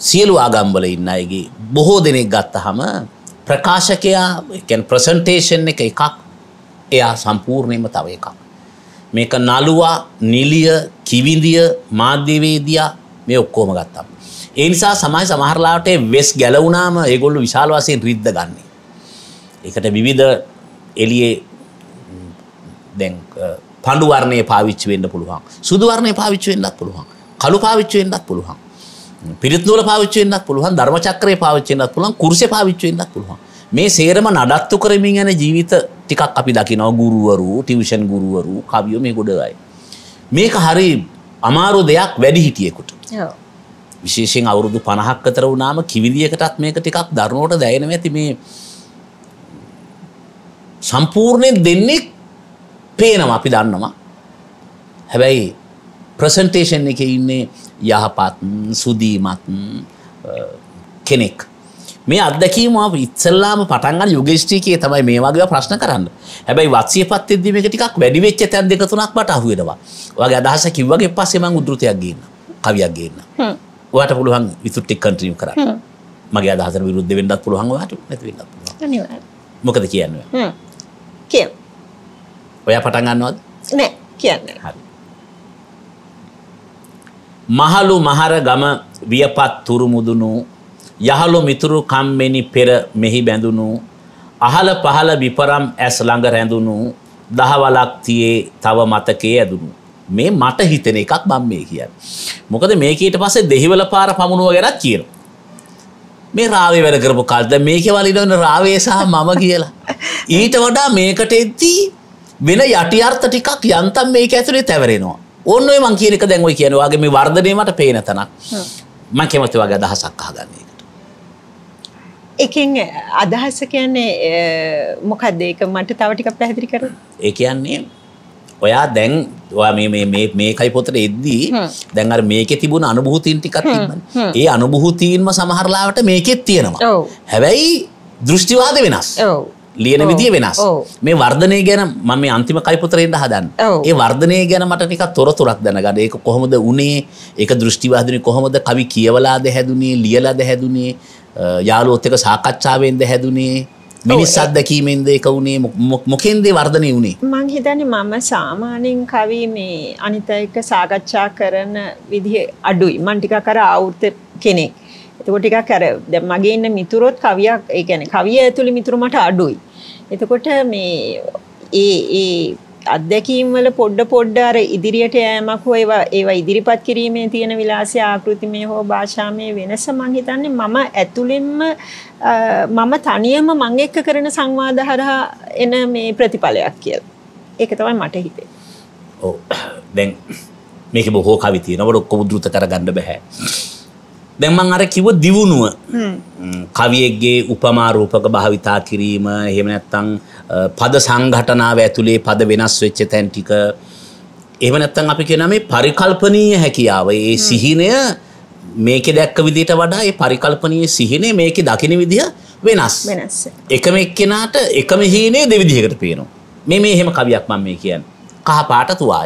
සියලු ආගම්වල ඉන්න අයගේ බොහෝ දෙනෙක් ගත්තහම ප්‍රකාශකයා කියන්නේ ප්‍රසන්ටේෂන් එක එකක් එයා සම්පූර්ණයෙන්ම තව එකක්. මේක නළුවා, නිලිය, කිවිඳිය, මාධ්‍යවේදියා මේ ඔක්කොම ගත්තා. ඒ නිසා සමාජ සමහරලාට වෙස් ගැලවුණාම ඒගොල්ලෝ විශාල වශයෙන් රිද්ද ගන්නෙ. ඒකට විවිධ එළියේ දැන් පඬු වර්ණයේ පාවිච්චි වෙන්න පුළුවන්. සුදු වර්ණයේ පාවිච්චි වෙන්නත් පුළුවන්. කළු පාවිච්චි වෙන්නත් පුළුවන්. පිරිත් නූල පාවිච්චි වෙන්නත් පුළුවන්. ධර්ම චක්‍රය පාවිච්චි වෙන්නත් පුළුවන්. කුරුසේ පාවිච්චි වෙන්නත් පුළුවන්. මේ සේරම නඩත්තු කරමින් යන ජීවිත ටිකක් අපි දකිනවා. ගුරුවරු, ටියුෂන් ගුරුවරු, කවියෝ මේ ගොඩ අය. මේක හරි අමාරු දෙයක් වැඩි හිටියෙකුට. ඔව්. විශේෂයෙන් අවුරුදු පනහක් අතර වුණාම කිවිදියකටත් මේක ටිකක් දරුණුවට දැනෙනවා ඇති මේ සම්පූර්ණයෙන් දෙන්නේ පේනවා අපි දන්නවා. හැබැයි ප්‍රසන්ටේෂන් එකේ ඉන්නේ යහපත් සුදීමත් කෙනෙක්. මේ අත්දැකීම අපි ඉස්සල්ලාම පටන් ගන්න යුගේස්ට්‍රිකේ තමයි මේ වගේ ප්‍රශ්න කරන්න. හැබැයි වත්සියපත් වෙද්දී මේක ටිකක් වැඩි වෙච්ච තැන් දෙක තුනක් මට අහු වෙනවා. ඔයාගේ අදහස කිව්වගේ පස්සේ මම උද්ෘතයක් ගේන්න. කවියක් ගේන්න. හ්ම්. ඔයාට පුළුවන් විසුට් එක කන්ටිනියු කරන්න. හ්ම්. මගේ අදහසට විරුද්ධ වෙන්නත් පුළුවන් ඔයාට නැති වෙන්නත් පුළුවන්. අනිවාර්යයෙන්. මොකද කියන්නේ? හ්ම්. කියන්න. ඔයා පටන් ගන්නවද? නෑ කියන්නේ. හරි. මහලු මහර ගම වියපත් තුරු මුදුණු යහළු මිතුරු කම්මෙනි පෙර මෙහි බැඳුණු අහල පහල විපරම් ඇස් ළඟ රැඳුණු දහවලක් තියේ තව මතකයේ ඇදුණු. මේ මට හිතෙන එකක් මම මේ කියන්නේ. මොකද මේක ඊට පස්සේ දෙහිවල පාර පමුණුව ගැනත් කියනවා. මේ රාවේ වැඩ කරපු කාලේ දැන් මේකේ වලිනවන රාවේ සහ මම කියලා. ඊට වඩා මේකට එද්දී වෙන යටි අර්ථ ටිකක් යන්තම් මේක ඇතුලේ තැවරෙනවා. ඕන්න ඔය මං කියන එක දැන් ඔය කියන්නේ ඔයාගේ මේ වර්ධනය මට පේන තැනක්. මම කැමති ඔයාගේ අදහසක් අහගන්න ඒකට. එකෙන් අදහස කියන්නේ මොකක්ද ඒක මට තව ටිකක් පැහැදිලි කරන්න. ඒ කියන්නේ ඔයා දැන් ඔයා මේ මේ මේ මේකයි පොතට එද්දී දැන් අර මේකේ තිබුණ අනුභූතීන් ටිකක් තිබ්බනේ. ඒ අනුභූතීන්ම සමහර ලාවට මේකෙත් තියෙනවා. හැබැයි දෘෂ්ටිවාද වෙනස්. ඔව්. ලියන විදිය වෙනස්. මේ වර්ධනය ගැන මම මේ අන්තිම කයි පොතරේ ඉඳ හදන්නේ. ඒ වර්ධනය ගැන මට ටිකක් තොරතුරක් දැනගන්න. ඒක කොහොමද උනේ? ඒක දෘෂ්ටිවාදිනේ කොහොමද කවි කියවලාද හැදුනේ? ලියලාද හැදුනේ? යාළුවොත් එක්ක සාකච්ඡාවෙන්ද හැදුනේ? මිනිස් අත්දැකීමෙන්ද ඒක උනේ? මොකෙන්ද වර්ධනය උනේ? මම හිතන්නේ මම සාමාන්‍යයෙන් කවි මේ අනිත් එක්ක සාකච්ඡා කරන විදිහ අඩුයි. මම ටිකක් අර ආවෘත කෙනෙක්. එතකොට ටිකක් අර දැන් මගේ ඉන්න මිතුරොත් කවියක් ඒ කියන්නේ කවිය ඇතුළේ මිතුරු මට අඩුයි. එතකොට මේ ඒ ඒ අත්දැකීම් වල පොඩ පොඩ අර ඉදිරියට යෑමක් හෝ ඒවා ඒවා ඉදිරිපත් කිරීමේ තියෙන විලාසය ආකෘතිමය හෝ භාෂාමය වෙනස මම හිතන්නේ මම ඇතුළෙන්ම මම තනියම මම එක්ක කරන සංවාද හරහා එන මේ ප්‍රතිඵලයක් කියලා. ඒක තමයි මට හිතෙන්නේ. ඔව්. දැන් මේකේ බොහෝ කවි තියෙනවා. ඔක්කොම උද්ෘත කරගන්න බෑ. දැන් මම අර කිව්ව දියුණුව කවියෙක්ගේ උපමා රූපක භාවිතා කිරීම එහෙම නැත්නම් පද සංඝටනාව ඇතුලේ පද වෙනස් වෙච්ච තැන් ටික එහෙම නැත්නම් අපි කියනවා මේ පරිකල්පනීය හැකියාව ඒ සිහිනය මේකේ දැක්ක විදිහට වඩා ඒ පරිකල්පනීය සිහිනය මේකේ දකින විදිහ වෙනස් වෙනස් එකම එක්කෙනාට එකම හීනේ දෙවිදිහකට පේනවා මේ මේ එහෙම කවියක් මම මේ කියන්නේ කහ පාට තුවාය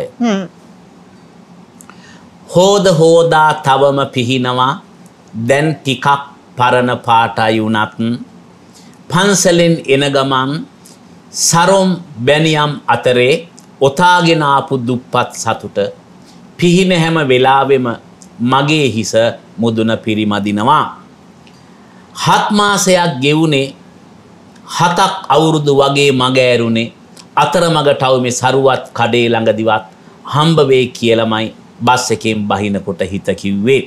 හෝද හෝදා තවම පිහිනවා දැන් ටිකක් පරණ පාටයි වුණත් පන්සලෙන් එන ගමන් සරොම් බැනියම් අතරේ ඔතාගෙන ආපු දුප්පත් සතුට පිහින හැම වෙලාවෙම මගේ හිස මුදුන පිරිමදිනවා හත් මාසයක් ගෙවුනේ හතක් අවුරුදු වගේ මග ඇරුනේ අතරමඟටව මේ සරුවත් කඩේ ළඟදිවත් හම්බ වෙයි කියලාමයි බස් එකෙන් බහිනකොට හිත කිව්වේ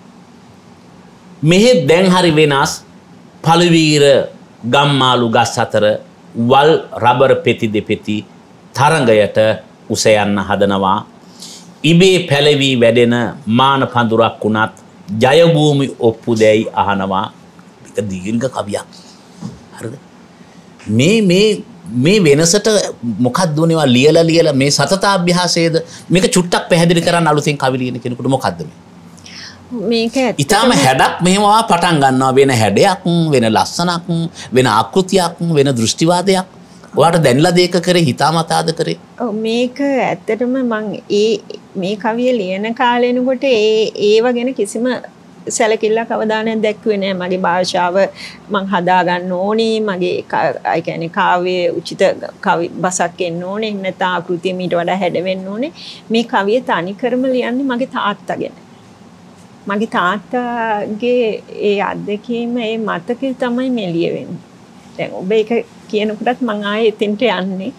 මෙහෙ දැන් හරි වෙනස් පළවීර ගම්මාලු ගස් අතර වල් රබර් පෙති දෙපෙති තරංගයට උස යන්න හදනවා ඉබේ පැලවි වැඩෙන මාන පඳුරක් උනත් ජය භූමි ඔප්පු දෙයි අහනවා ඒක දීර්ඝ කවියක් හරිද මේ මේ මේ වෙනසට මොකක්ද උනේවා ලියලා ලියලා මේ සතතාභ්‍යාසයේද මේක චුට්ටක් පැහැදිලි කරන්න අලුතෙන් කවි ලියන කෙනෙකුට මොකක්ද මේ මේක ඊටම හැඩක් මෙහෙමවා පටන් ගන්නවා වෙන හැඩයක් වෙන ලස්සනක් වෙන ආකෘතියක් වෙන දෘෂ්ටිවාදයක් ඔයාලට දැන්ලා දෙයක කරේ හිතාමතාද කරේ ඔව් මේක ඇත්තටම මම ඒ මේ කවිය ලියන කාලේනකොට ඒ ඒව ගැන කිසිම සැලකිල්ලක් අවධානයක් දැක්ුවේ නැහැ. මගේ භාෂාව මං හදා ගන්න ඕනේ. මගේ ඒ කියන්නේ කාව්‍යයේ උචිත කවි බසක් එන්න ඕනේ. නැත්නම් ආකෘතිය මීට වඩා හැඩ වෙන්න ඕනේ. මේ කවිය තනිකරම ලියන්නේ මගේ තාත්තා ගැන. මගේ තාත්තාගේ ඒ අත්දැකීම ඒ මතකේ තමයි මේ ලියවෙන්නේ. දැන් ඔබ ඒක කියනකොටත් මං ආයේ එතෙන්ට යන්නේ.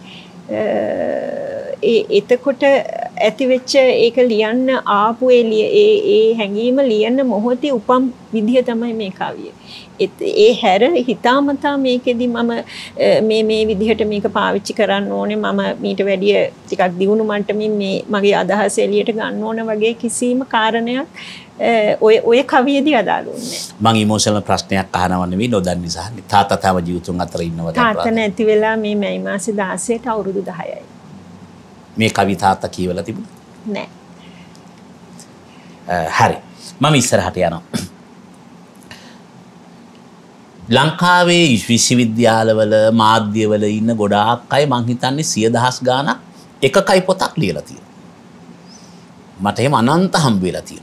ඒ එතකොට ඇති වෙච්ච ඒක ලියන්න ආපු ඒ ඒ හැඟීම ලියන්න මොහොතේ උපම් විදිය තමයි මේ කවිය. ඒ හැර හිතාමතා මේකෙදි මම මේ මේ විදිහට මේක පාවිච්චි කරන්න ඕනේ, මම මීට වැඩිය ටිකක් දියුණු මට්ටමින් මේ මගේ අදහස එළියට ගන්න ඕන වගේ කිසිම කාරණයක් ඔය ඔය කවියේදී අදාළුන්නේ. මම ඉමෝෂනල් ප්‍රශ්නයක් අහනව නෙවෙයි නොදන්න නිසා. තාත්තා තව ජීවිතුන් අතර ඉන්නවද? තාත්තා නැති වෙලා මේ මැයි මාසේ දාසයට අවුරුදු දහයයි. මේ කවි තාත්තා කියවලා තිබුණා? නෑ. හරි. මම ඉස්සරහට යනවා. ලංකාවේ විශ්වවිද්‍යාලවල මාධ්‍යවල ඉන්න ගොඩාක් අය මං හිතන්නේ සිය දහස් ගාණක් එක කයි පොතක් ලියලා තියෙනවා. මට එහෙම අනන්ත හම්බ වෙලා තියෙනවා.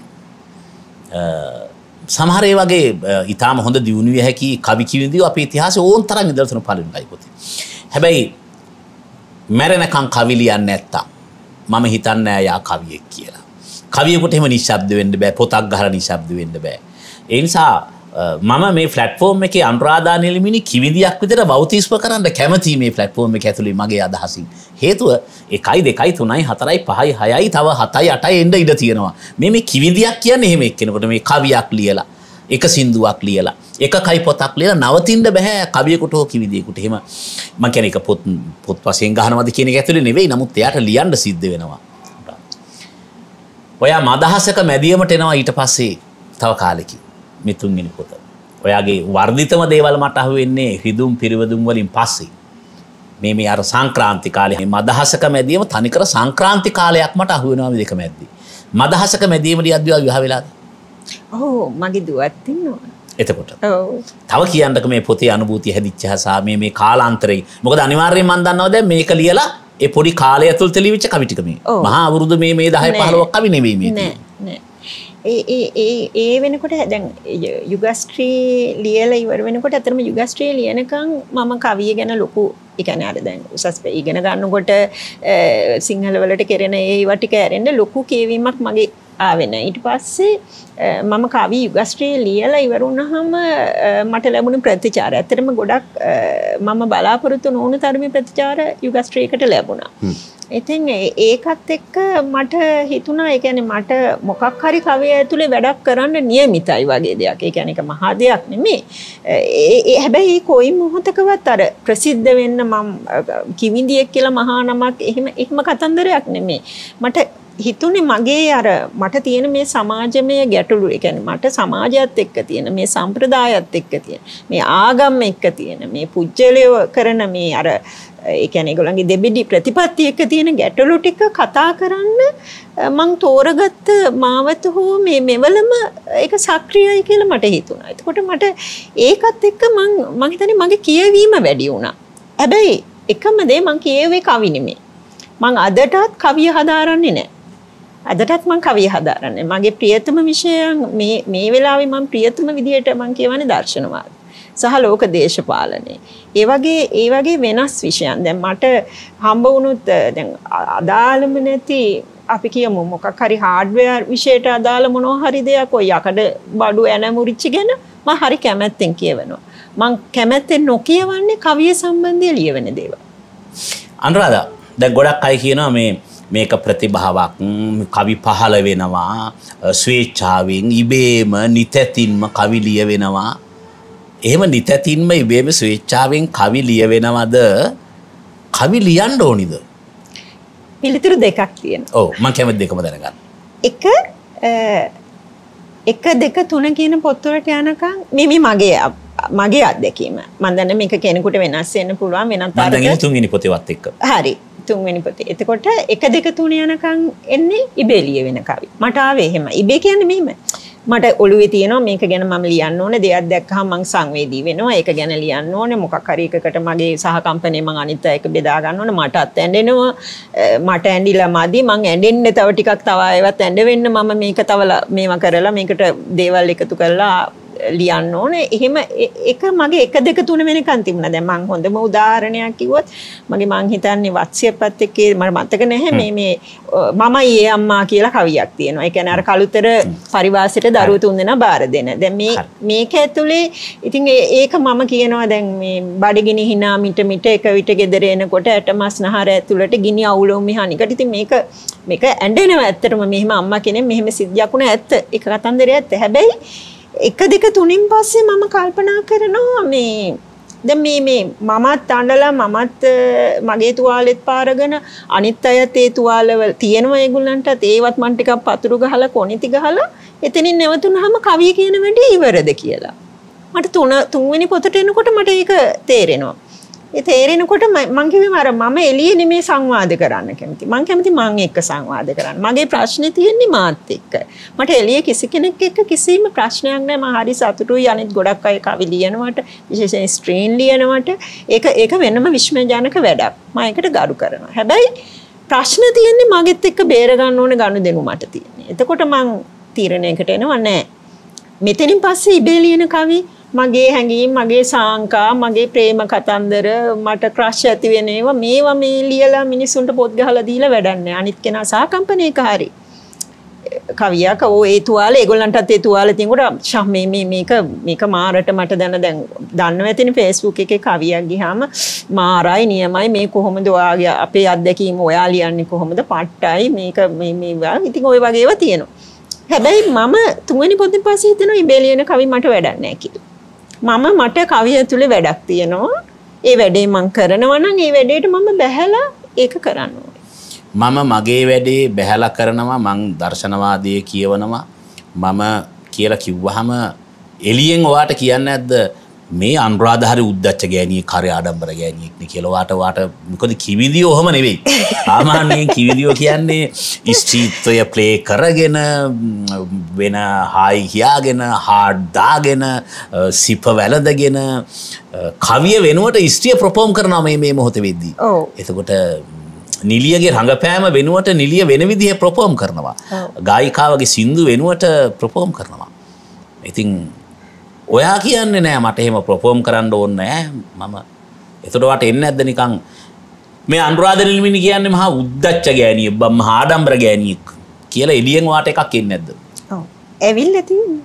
සමහර ඒ වගේ ඊටාම හොඳ දියුණු විය හැකි කවි කිවිඳිව අපේ ඉතිහාසයේ ඕන් තරම් ඉඳලා තියෙන පළවෙනි කයි පොතේ. හැබැයි මැරෙනකන් කවි ලියන්නේ නැත්තම් මම හිතන්නේ නෑ යා කවියෙක් කියලා. කවියෙකුට එහෙම නිශ්ශබ්ද වෙන්න බෑ, පොතක් ගහලා නිශ්ශබ්ද වෙන්න බෑ. ඒ නිසා මම මේ ප්ලැට්ෆෝම් එකේ අනුරාධා නිලමිනි කිවිඳියක් විතර බෞතිස්ම කරන්න කැමතියි මේ ප්ලැට්ෆෝම් එක ඇතුලේ මගේ අදහසින්. හේතුව එකයි දෙකයි තුනයි හතරයි පහයි හයයි තව හතයි අටයි එන්න ඉඩ තියෙනවා. මේ මේ කිවිඳියක් කියන්නේ එහෙම එක්කෙනෙකුට මේ කවියක් ලියලා, එක සින්දුවක් ලියලා, එක කයි පොතක් ලියලා නවතින්න බෑ කවියෙකුට හෝ කිවිඳියෙකුට. එහෙම මම කියන්නේ එක පොත් පොත් වශයෙන් ගහනවාද කියන එක ඇතුලේ නෙවෙයි. නමුත් එයාට ලියන්න සිද්ධ වෙනවා. ඔයා මදහසක මැදියමට එනවා ඊට පස්සේ තව කාලෙකින්. මේ තුන්වෙනි පොත. ඔයාගේ වර්ධිතම දේවල් මට අහුවෙන්නේ රිදුම් පිරිවදුම් වලින් පස්සේ. මේ මේ අර සංක්‍රාන්ති කාලේ මදහසක මැදියම තනිකර සංක්‍රාන්ති කාලයක් මට අහුවෙනවා මේ දෙක මැද්දේ. මදහසක මැදියම ලියද්දී විවාහ වෙලාද? ඔව් මගේ දුවත් ඉන්නවා. එතකොට. ඔව්. තව කියන්නක මේ පොතේ අනුභූතිය හැදිච්ච හසා මේ මේ කාලාන්තරේ. මොකද අනිවාර්යයෙන් මම දන්නවා දැන් මේක ලියලා ඒ පොඩි කාලය ඇතුළත ලියවිච්ච කවි ටික මේ. මහා අවුරුදු මේ මේ දහය පහළොව කවි නෙවෙයි මේ. නෑ නෑ. ඒ ඒ ඒ ඒ වෙනකොට දැන් යුගස්ත්‍රී ලියලා ඉවර වෙනකොට අතරම යුගස්ත්‍රී ලියනකම් මම කවිය ගැන ලොකු ඒ කියන්නේ අර දැන් උසස් ඉගෙන ගන්නකොට සිංහල වලට කෙරෙන ඒවා ටික ඇරෙන්න ලොකු කියවීමක් මගේ ආවේ නැහැ. ඊට පස්සේ මම කවි යුගස්ත්‍රී ලියලා ඉවර වුණාම මට ලැබුණ ප්‍රතිචාර ඇත්තටම ගොඩක් මම බලාපොරොත්තු නොවුණු තරමේ ප්‍රතිචාර යුගස්ත්‍රීකට ලැබුණා. ඉතින් ඒකත් එක්ක මට හිතුණා ඒ කියන්නේ මට මොකක් හරි කවිය ඇතුලේ වැඩක් කරන්න නියමිතයි වගේ දෙයක්. ඒ කියන්නේ ඒක මහා දෙයක් නෙමෙයි. ඒ හැබැයි කොයි මොහොතකවත් අර ප්‍රසිද්ධ වෙන්න මම කිවිඳියෙක් කියලා මහා නමක් එහෙම එහෙම කතන්දරයක් නෙමෙයි. මට හිතුනේ මගේ අර මට තියෙන මේ සමාජමය ගැටලු ඒ කියන්නේ මට සමාජයත් එක්ක තියෙන මේ සම්ප්‍රදායත් එක්ක තියෙන මේ ආගම් එක්ක තියෙන මේ පුජ්‍යලය කරන මේ අර ඒ කියන්නේ ඒගොල්ලන්ගේ දෙබිඩි ප්‍රතිපත්ති එක්ක තියෙන ගැටලු ටික කතා කරන්න මං තෝරගත්ත මාවත හෝ මේ මෙවලම ඒක සක්‍රියයි කියලා මට හිතුණා. එතකොට මට ඒකත් එක්ක මං මං හිතන්නේ මගේ කියවීම වැඩි වුණා. හැබැයි එකම දේ මං කියුවේ කවි නෙමෙයි. මං අදටත් කවිය හදාරන්නේ නැහැ. අදටත් මං කවිය හදාරන්නේ. මගේ ප්‍රියතම විෂයන් මේ මේ වෙලාවේ මං ප්‍රියතම විදියට මං කියවන්නේ දර්ශනවාද සහ ලෝක දේශපාලනය. ඒ වගේ ඒ වගේ වෙනස් විෂයන් දැන් මට හම්බ වුණොත් දැන් අදාළම නැති අපි කියමු මොකක් හරි හાર્ඩ්වෙයාර් විෂයට අදාළ මොනවා හරි දෙයක් ඔය යකඩ බඩු එන මුරිච්ච ගැන මම හරි කැමැත්තෙන් කියවනවා. මං කැමැත්තෙන් නොකියවන්නේ කවිය සම්බන්ධය ලියවෙන දේවල්. අනුරාධා දැන් ගොඩක් අය කියනවා මේ මේක ප්‍රතිභාවක් කවි පහළ වෙනවා ස්වේච්ඡාවෙන් ඉබේම නිතැතින්ම කවි ලියවෙනවා. එහෙම නිතැතින්ම ඉබේම ස්වේච්ඡාවෙන් කවි ලියවෙනවද? කවි ලියන්න ඕනිද? පිළිතුරු දෙකක් තියෙනවා. ඔව් මම කැමති දෙකම දැනගන්න. එක එක දෙක තුන කියන පොත්වලට යනකම් මේ මේ මගේ මගේ අත්දැකීම. මම දන්නේ මේක කෙනෙකුට වෙනස් වෙන්න පුළුවන් වෙනත් අරක. මම දැන් තුන්වෙනි පොතේවත් එක්ක. හරි. තුන්වෙනි පොතේ. එතකොට එක දෙක තුන යනකම් එන්නේ ඉබේ ලියවෙන කවි. මට ආවේ එහෙම. ඉබේ කියන්නේ මෙහෙම. මට ඔළුවේ තියෙනවා මේක ගැන මම ලියන්න ඕනේ දෙයක් දැක්කහම මං සංවේදී වෙනවා ඒක ගැන ලියන්න ඕනේ මොකක් හරි එකකට මගේ සහ කම්පැනි මං අනිත් අයක බෙදා ගන්න ඕනේ මටත් ඇඬෙනවා මට ඇඬිලා මදි මං ඇඬෙන්නේ තව ටිකක් තව ආයෙවත් ඇඬ වෙන්න මම මේක තව මේවා කරලා මේකට දේවල් එකතු කරලා ලියන්න ඕනේ එහෙම එක මගේ එක දෙක තුන වෙනකන් තිබුණා දැන් මං හොඳම උදාහරණයක් කිව්වොත් මගේ මං හිතන්නේ වත්සියපත් එක්කේ මට මතක නැහැ මේ මේ මමයි ඒ අම්මා කියලා කවියක් තියෙනවා ඒ කියන්නේ අර කලුතර පරිවාසයට දරුවෝ තුන් දෙනා බාර දෙන දැන් මේ මේක ඇතුලේ ඉතින් ඒක මම කියනවා දැන් මේ බඩගිනි hina මිට මිට එක විට ගෙදර එනකොට ඇටමස් නහර ඇතුළට ගිනි අවුලෝ මෙහානිකට ඉතින් මේක මේක ඇඬෙනවා ඇත්තටම මෙහෙම අම්මා කෙනෙක් මෙහෙම සිද්ධියක් වුණා ඇත්ත ඒක කතන්දරය ඇත්ත හැබැයි එක දෙක තුනින් පස්සේ මම කල්පනා කරනවා මේ දැන් මේ මේ මමත් අඬලා මමත් මගේ තුවාලෙත් පාරගෙන අනිත් අයත් ඒ තුවාලවල තියෙනවා ඒගොල්ලන්ටත් ඒවත් මන් ටිකක් පතුරු ගහලා කොනිති ගහලා එතනින් නැවතුනහම කවිය කියන වැඩේ ඉවරද කියලා මට තුන තුන්වෙනි පොතට එනකොට මට ඒක තේරෙනවා ඒ තේරෙනකොට මං කිව්වේ මර මම එළියේ නෙමේ සංවාද කරන්න කැමති. මං කැමති මං එක්ක සංවාද කරන්න. මගේ ප්‍රශ්නේ තියෙන්නේ මාත් එක්ක. මට එළියේ කිසි කෙනෙක් එක්ක කිසිම ප්‍රශ්නයක් නැහැ. මම හරි සතුටුයි අනිත් ගොඩක් අය කවි ලියනවට, විශේෂයෙන් ස්ට්‍රීන් ලියනවට. ඒක ඒක වෙනම විශ්මයජනක වැඩක්. මම ඒකට ගරු කරනවා. හැබැයි ප්‍රශ්න තියෙන්නේ මගෙත් එක්ක බේර ගන්න ඕනේ ගනුදෙනු මට තියෙන්නේ. එතකොට මං තීරණයකට එනවා නෑ. මෙතනින් පස්සේ ඉබේ ලියන කවි මගේ හැඟීම් මගේ සාංකා මගේ ප්‍රේම කතන්දර මට ක්‍රෂ් ඇති වෙන ඒවා මේවා මේ ලියලා මිනිස්සුන්ට පොත් ගහලා දීලා වැඩක් නැහැ අනිත් කෙනා සහ කම්පැනි එක හරි කවියක් ඕ ඒ තුවාලේ ඒගොල්ලන්ටත් ඒ තුවාලේ තියෙනකොට ෂා මේ මේ මේක මේක මාරට මට දැන දැන් දන්නව ඇතිනේ Facebook එකේ කවියක් ගියාම මාරයි නියමයි මේ කොහොමද ඔයාගේ අපේ අත්දැකීම ඔයා ලියන්නේ කොහොමද පට්ටයි මේක මේ මේ ඉතින් ওই වගේ ඒවා තියෙනවා හැබැයි මම තුන්වෙනි පොතෙන් පස්සේ හිතනවා ඉබේ ලියන කවි මට වැඩක් නැහැ කියලා මම මට කවිය ඇතුලේ වැඩක් තියෙනවා. ඒ වැඩේ මම කරනවා නම් ඒ වැඩේට මම බැහැලා ඒක කරන්න ඕනේ. මම මගේ වැඩේ බැහැලා කරනවා මං දර්ශනවාදයේ කියවනවා. මම කියලා කිව්වහම එළියෙන් ඔයාට කියන්නේ නැද්ද මේ අනුරාධහරි උද්දච්ච ගෑණියෙක් කරේ ආඩම්බර ගෑණියෙක් නේ කියලා ඔයාට ඔයාට මොකද කිවිදියෝ ඔහම නෙවෙයි. සාමාන්‍යයෙන් කිවිදියෝ කියන්නේ ස්ත්‍රීත්වය ප්ලේ කරගෙන වෙන හායි කියාගෙන හાર્ඩ් දාගෙන සිප වැළඳගෙන කවිය වෙනුවට ස්ත්‍රිය ප්‍රොපෝම් කරනවා මේ මේ මොහොතේ වෙද්දී. ඔව්. එතකොට නිලියගේ රංගපෑම වෙනුවට නිලිය වෙන විදිහේ ප්‍රොපෝම් කරනවා. ගායිකාවගේ සින්දු වෙනුවට ප්‍රොපෝම් කරනවා. ඉතින් ඔයා කියන්නේ නෑ මට එහෙම ප්‍රොෆෝම් කරන්න ඕනේ නෑ මම එතකොට වට එන්නේ නැද්ද නිකන් මේ අනුරාධ නිල්මිනි කියන්නේ මහා උද්දච්ච ගෑණියෙක් බම් මහා ආඩම්බර ගෑණියෙක් කියලා එළියෙන් වාට එකක් එන්නේ නැද්ද ඔව් ඇවිල්ලා තියෙන්නේ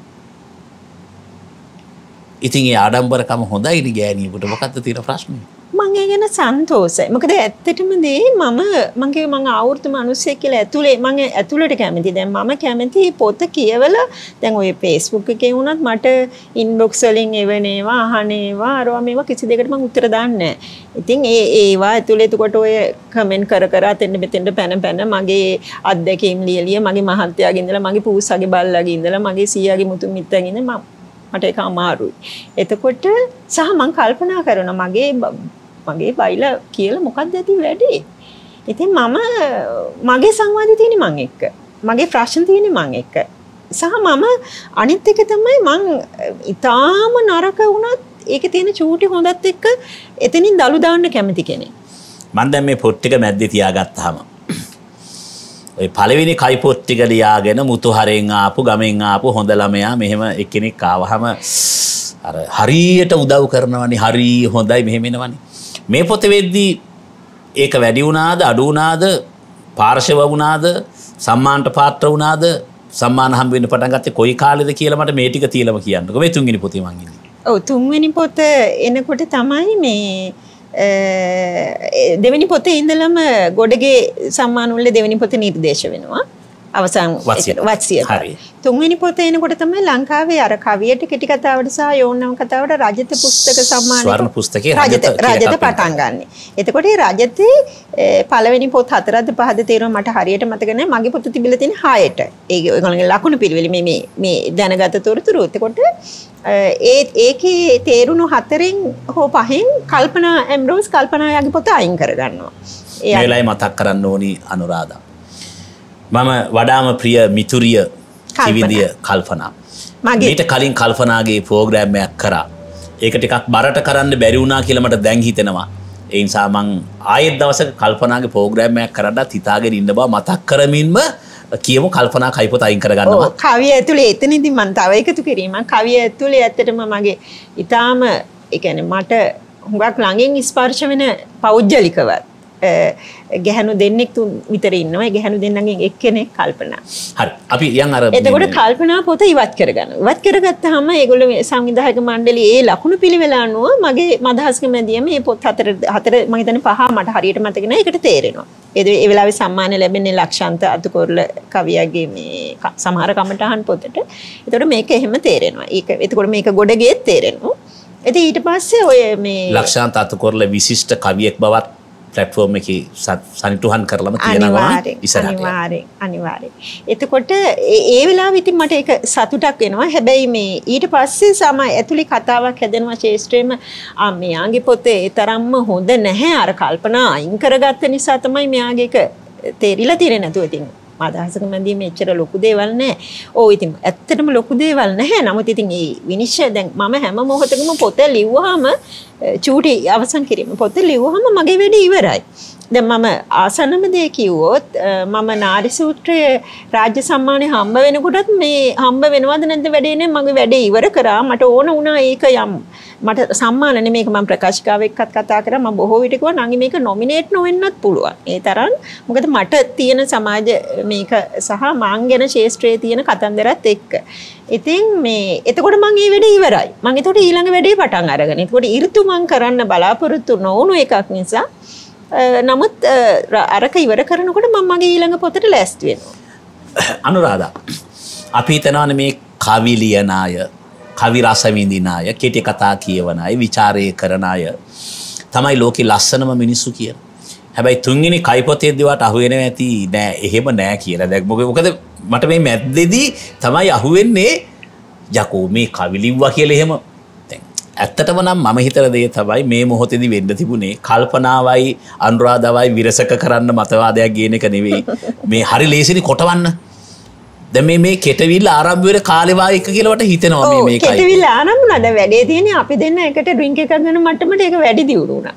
ඉතින් ඒ ආඩම්බරකම හොඳයිනේ ගෑණියෙකුට මොකද්ද තියෙන ප්‍රශ්නේ මම ඒ ගැන සන්තෝෂයි මොකද ඇත්තටම දේ මම මගේ මම ආවෘත මිනිස්සෙක් කියලා ඇතුලේ මම ඇතුලට කැමති දැන් මම කැමති පොත කියවලා දැන් ඔය Facebook එකේ වුණත් මට ඉන්බොක්ස් වලින් එවනේවා අහනේවා අරවා මේවා කිසි දෙයකට මම උත්තර දාන්නේ නැහැ ඉතින් ඒ ඒවා ඇතුලේ එතකොට ඔය කමෙන්ට් කර කර අතෙන් මෙතෙන්ට පැන පැන මගේ අත්දැකීම් ලියලිය මගේ මහත්තයාගේ ඉඳලා මගේ පූසාගේ බල්ලාගේ ඉඳලා මගේ සීයාගේ මුතුන් මිත්තන්ගේ ඉඳලා මට ඒක අමාරුයි එතකොට සහ මම කල්පනා කරනවා මගේ මගේ බයිලා කියලා මොකක්ද ඇති වැඩේ. ඉතින් මම මගේ සංවාදේ තියෙන්නේ මං එක්ක. මගේ ප්‍රශ්න තියෙන්නේ මං එක්ක. සහ මම අනිත් එක තමයි මං ඊටාම නරක වුණත් ඒකේ තියෙන චූටි හොඳත් එක්ක එතනින් දලු දාන්න කැමති කෙනෙක්. මම දැන් මේ පොත් ටික මැද්දේ තියාගත්තාම ඔය පළවෙනි කයි පොත් ටික ලියාගෙන මුතු හරෙන් ආපු ගමෙන් ආපු හොඳ ළමයා මෙහෙම එක්කෙනෙක් ආවහම අර හරියට උදව් කරනවනේ හරි හොඳයි මෙහෙම එනවනේ. මේ පොත වෙද්දී ඒක වැඩි වුණාද අඩු වුණාද පාර්ශව වුණාද සම්මානට පාත්‍ර වුණාද සම්මාන හම්බ වෙන්න පටන් ගත්තේ කොයි කාලෙද කියලා මට මේ ටික තියලම කියන්නකෝ මේ තුන්වෙනි පොතේ මං ඉන්නේ. ඔව් තුන්වෙනි පොත එනකොට තමයි මේ දෙවෙනි පොතේ ඉඳලම ගොඩගේ සම්මාන වල දෙවෙනි පොත නිර්දේශ වෙනවා. අවසන් වත්සිය. තුන්වෙනි පොත එනකොට තමයි ලංකාවේ අර කවියට කෙටි කතාවට සහ යෝන් නව කතාවට රජත පුස්තක සම්මානය ස්වර්ණ පුස්තකයේ රජත රජත පටන් ගන්න. එතකොට ඒ රජතේ පළවෙනි පොත් හතරද පහද තේරුම මට හරියට මතක නැහැ. මගේ පොත තිබිලා තියෙන හයට. ඒ ඔයගොල්ලන්ගේ ලකුණු පිළිවෙල මේ මේ මේ දැනගත තොරතුරු. එතකොට ඒ ඒකේ තේරුණු හතරෙන් හෝ පහෙන් කල්පනා ඇම්රෝස් කල්පනායාගේ පොත අයින් කරගන්නවා. ඒ වෙලාවේ මතක් කරන්න ඕනි අනුරාධා. මම වඩාම ප්‍රිය මිතුරිය කිවිදිය කල්පනා. මීට කලින් කල්පනාගේ ප්‍රෝග්‍රෑම් එකක් කරා. ඒක ටිකක් බරට කරන්න බැරි වුණා කියලා මට දැන් හිතෙනවා. ඒ නිසා මං ආයෙත් දවසක කල්පනාගේ ප්‍රෝග්‍රෑම් එකක් කරද්දත් හිතාගෙන ඉන්න බව මතක් කරමින්ම කියමු කල්පනා කයිපොත අයින් කරගන්නවා. ඔව් කවිය ඇතුලේ එතනදී මම තව එකතු කිරීමක් කවිය ඇතුලේ ඇත්තටම මගේ ඊටාම ඒ කියන්නේ මට හුඟක් ළඟින් ස්පර්ශ වෙන පෞද්ගලිකවත් ගැහණු දෙන්නෙක් තුන් විතර ඉන්නවා. ඒ ගැහණු දෙන්නගෙන් එක්කෙනෙක් කල්පනා. හරි. අපි යන් අර එතකොට කල්පනා පොත ඉවත් කරගන්න. ඉවත් කරගත්තාම ඒගොල්ලෝ සංවිධායක මණ්ඩලයේ ඒ ලකුණු පිළිවෙල අනුව මගේ මදහස්ක මැදියම මේ පොත් හතර හතර මම හිතන්නේ පහ මට හරියට මතක නැහැ. ඒකට තේරෙනවා. ඒ ඒ වෙලාවේ සම්මාන ලැබෙන්නේ ලක්ෂාන්ත අතුකොරල කවියාගේ මේ සමහර කමටහන් පොතට. එතකොට මේක එහෙම තේරෙනවා. ඒක එතකොට මේක ගොඩගේත් තේරෙනවා. ඉතින් ඊට පස්සේ ඔය මේ ලක්ෂාන්ත අතුකොරල විශිෂ්ට කවියෙක් බවත් ප්ලැට්ෆෝම් එකේ සනිටුහන් කරලම තියෙනවා ඉස්සරහට. අනිවාර්යෙන් අනිවාර්යෙන්. එතකොට ඒ වෙලාවෙ ඉතින් මට ඒක සතුටක් වෙනවා. හැබැයි මේ ඊට පස්සේ සම ඇතුලේ කතාවක් හැදෙනවා ශේෂ්ත්‍රයේම ආ මෙයාගේ පොතේ ඒ තරම්ම හොඳ නැහැ. අර කල්පනා අයින් කරගත්ත නිසා තමයි මෙයාගේ එක තේරිලා තියෙන්නේ නැතුව ඉතින් අදහසක මැදින් මෙච්චර ලොකු දේවල් නැහැ. ඕ ඉතින් ඇත්තටම ලොකු දේවල් නැහැ. නමුත් ඉතින් මේ විනිශ්චය දැන් මම හැම මොහොතකම පොත ලිව්වහම චූටි අවසන් කිරීම පොත ලිව්වහම මගේ වැඩේ ඉවරයි. දැන් මම ආසන්නම දේ කිව්වොත් මම නාරි සූත්‍රයේ රාජ්‍ය සම්මානය හම්බ වෙනකොටත් මේ හම්බ වෙනවද නැද්ද වැඩේ නේ මගේ වැඩේ ඉවර කරා. මට ඕන වුණා ඒක යම් මට සම්මාන නෙමේක මම ප්‍රකාශිකාවෙක්වත් කතා කරා. මම බොහෝ විට කිව්වා නංගි මේක නොමිනේට් නොවෙන්නත් පුළුවන්. ඒ තරම් මොකද මට තියෙන සමාජ මේක සහ මාං ගැන ශේෂ්ත්‍රයේ තියෙන කතන්දරත් එක්ක. ඉතින් මේ එතකොට මම මේ වැඩේ ඉවරයි. මම එතකොට ඊළඟ වැඩේ පටන් අරගෙන. එතකොට ඍතු මං කරන්න බලාපොරොත්තු නොවුණු එකක් නිසා නමුත් අරක ඉවර කරනකොට මම මගේ ඊළඟ පොතට ලෑස්ති වෙනවා. අනුරාධා අපි හිතනවානේ මේ කවි ලියන අය, කවි රස විඳින අය, කෙටි කතා කියවන අය, ਵਿਚාරය කරන අය තමයි ලෝකේ ලස්සනම මිනිස්සු කියන. හැබැයි තුන්වෙනි කයි පොතේ දිවට අහු වෙනවා ඇති නෑ එහෙම නෑ කියලා. දැන් මොකද මට මේ මැද්දේදී තමයි අහුවෙන්නේ යකෝ මේ කවි ලිව්වා කියලා එහෙම. ඇත්තටම නම් මම හිතන දේ තමයි මේ මොහොතේදී වෙන්න තිබුණේ කල්පනාවයි අනුරාධවයි විරසක කරන්න මතවාදයක් ගේන එක නෙවෙයි. මේ හරි ලේසිනේ කොටවන්න. දැන් මේ මේ කෙටවිල්ල ආරම්භ වෙන කාලේ වා එක කියලා වට හිතෙනවා මේ මේකයි. ඔව් කෙටවිල්ල ආරම්භ වුණා. දැන් වැඩේ තියෙන්නේ අපි දෙන්න එකට ඩ්‍රින්ක් එකක් ගන්න මට්ටමට ඒක වැඩි දියුණු වුණා.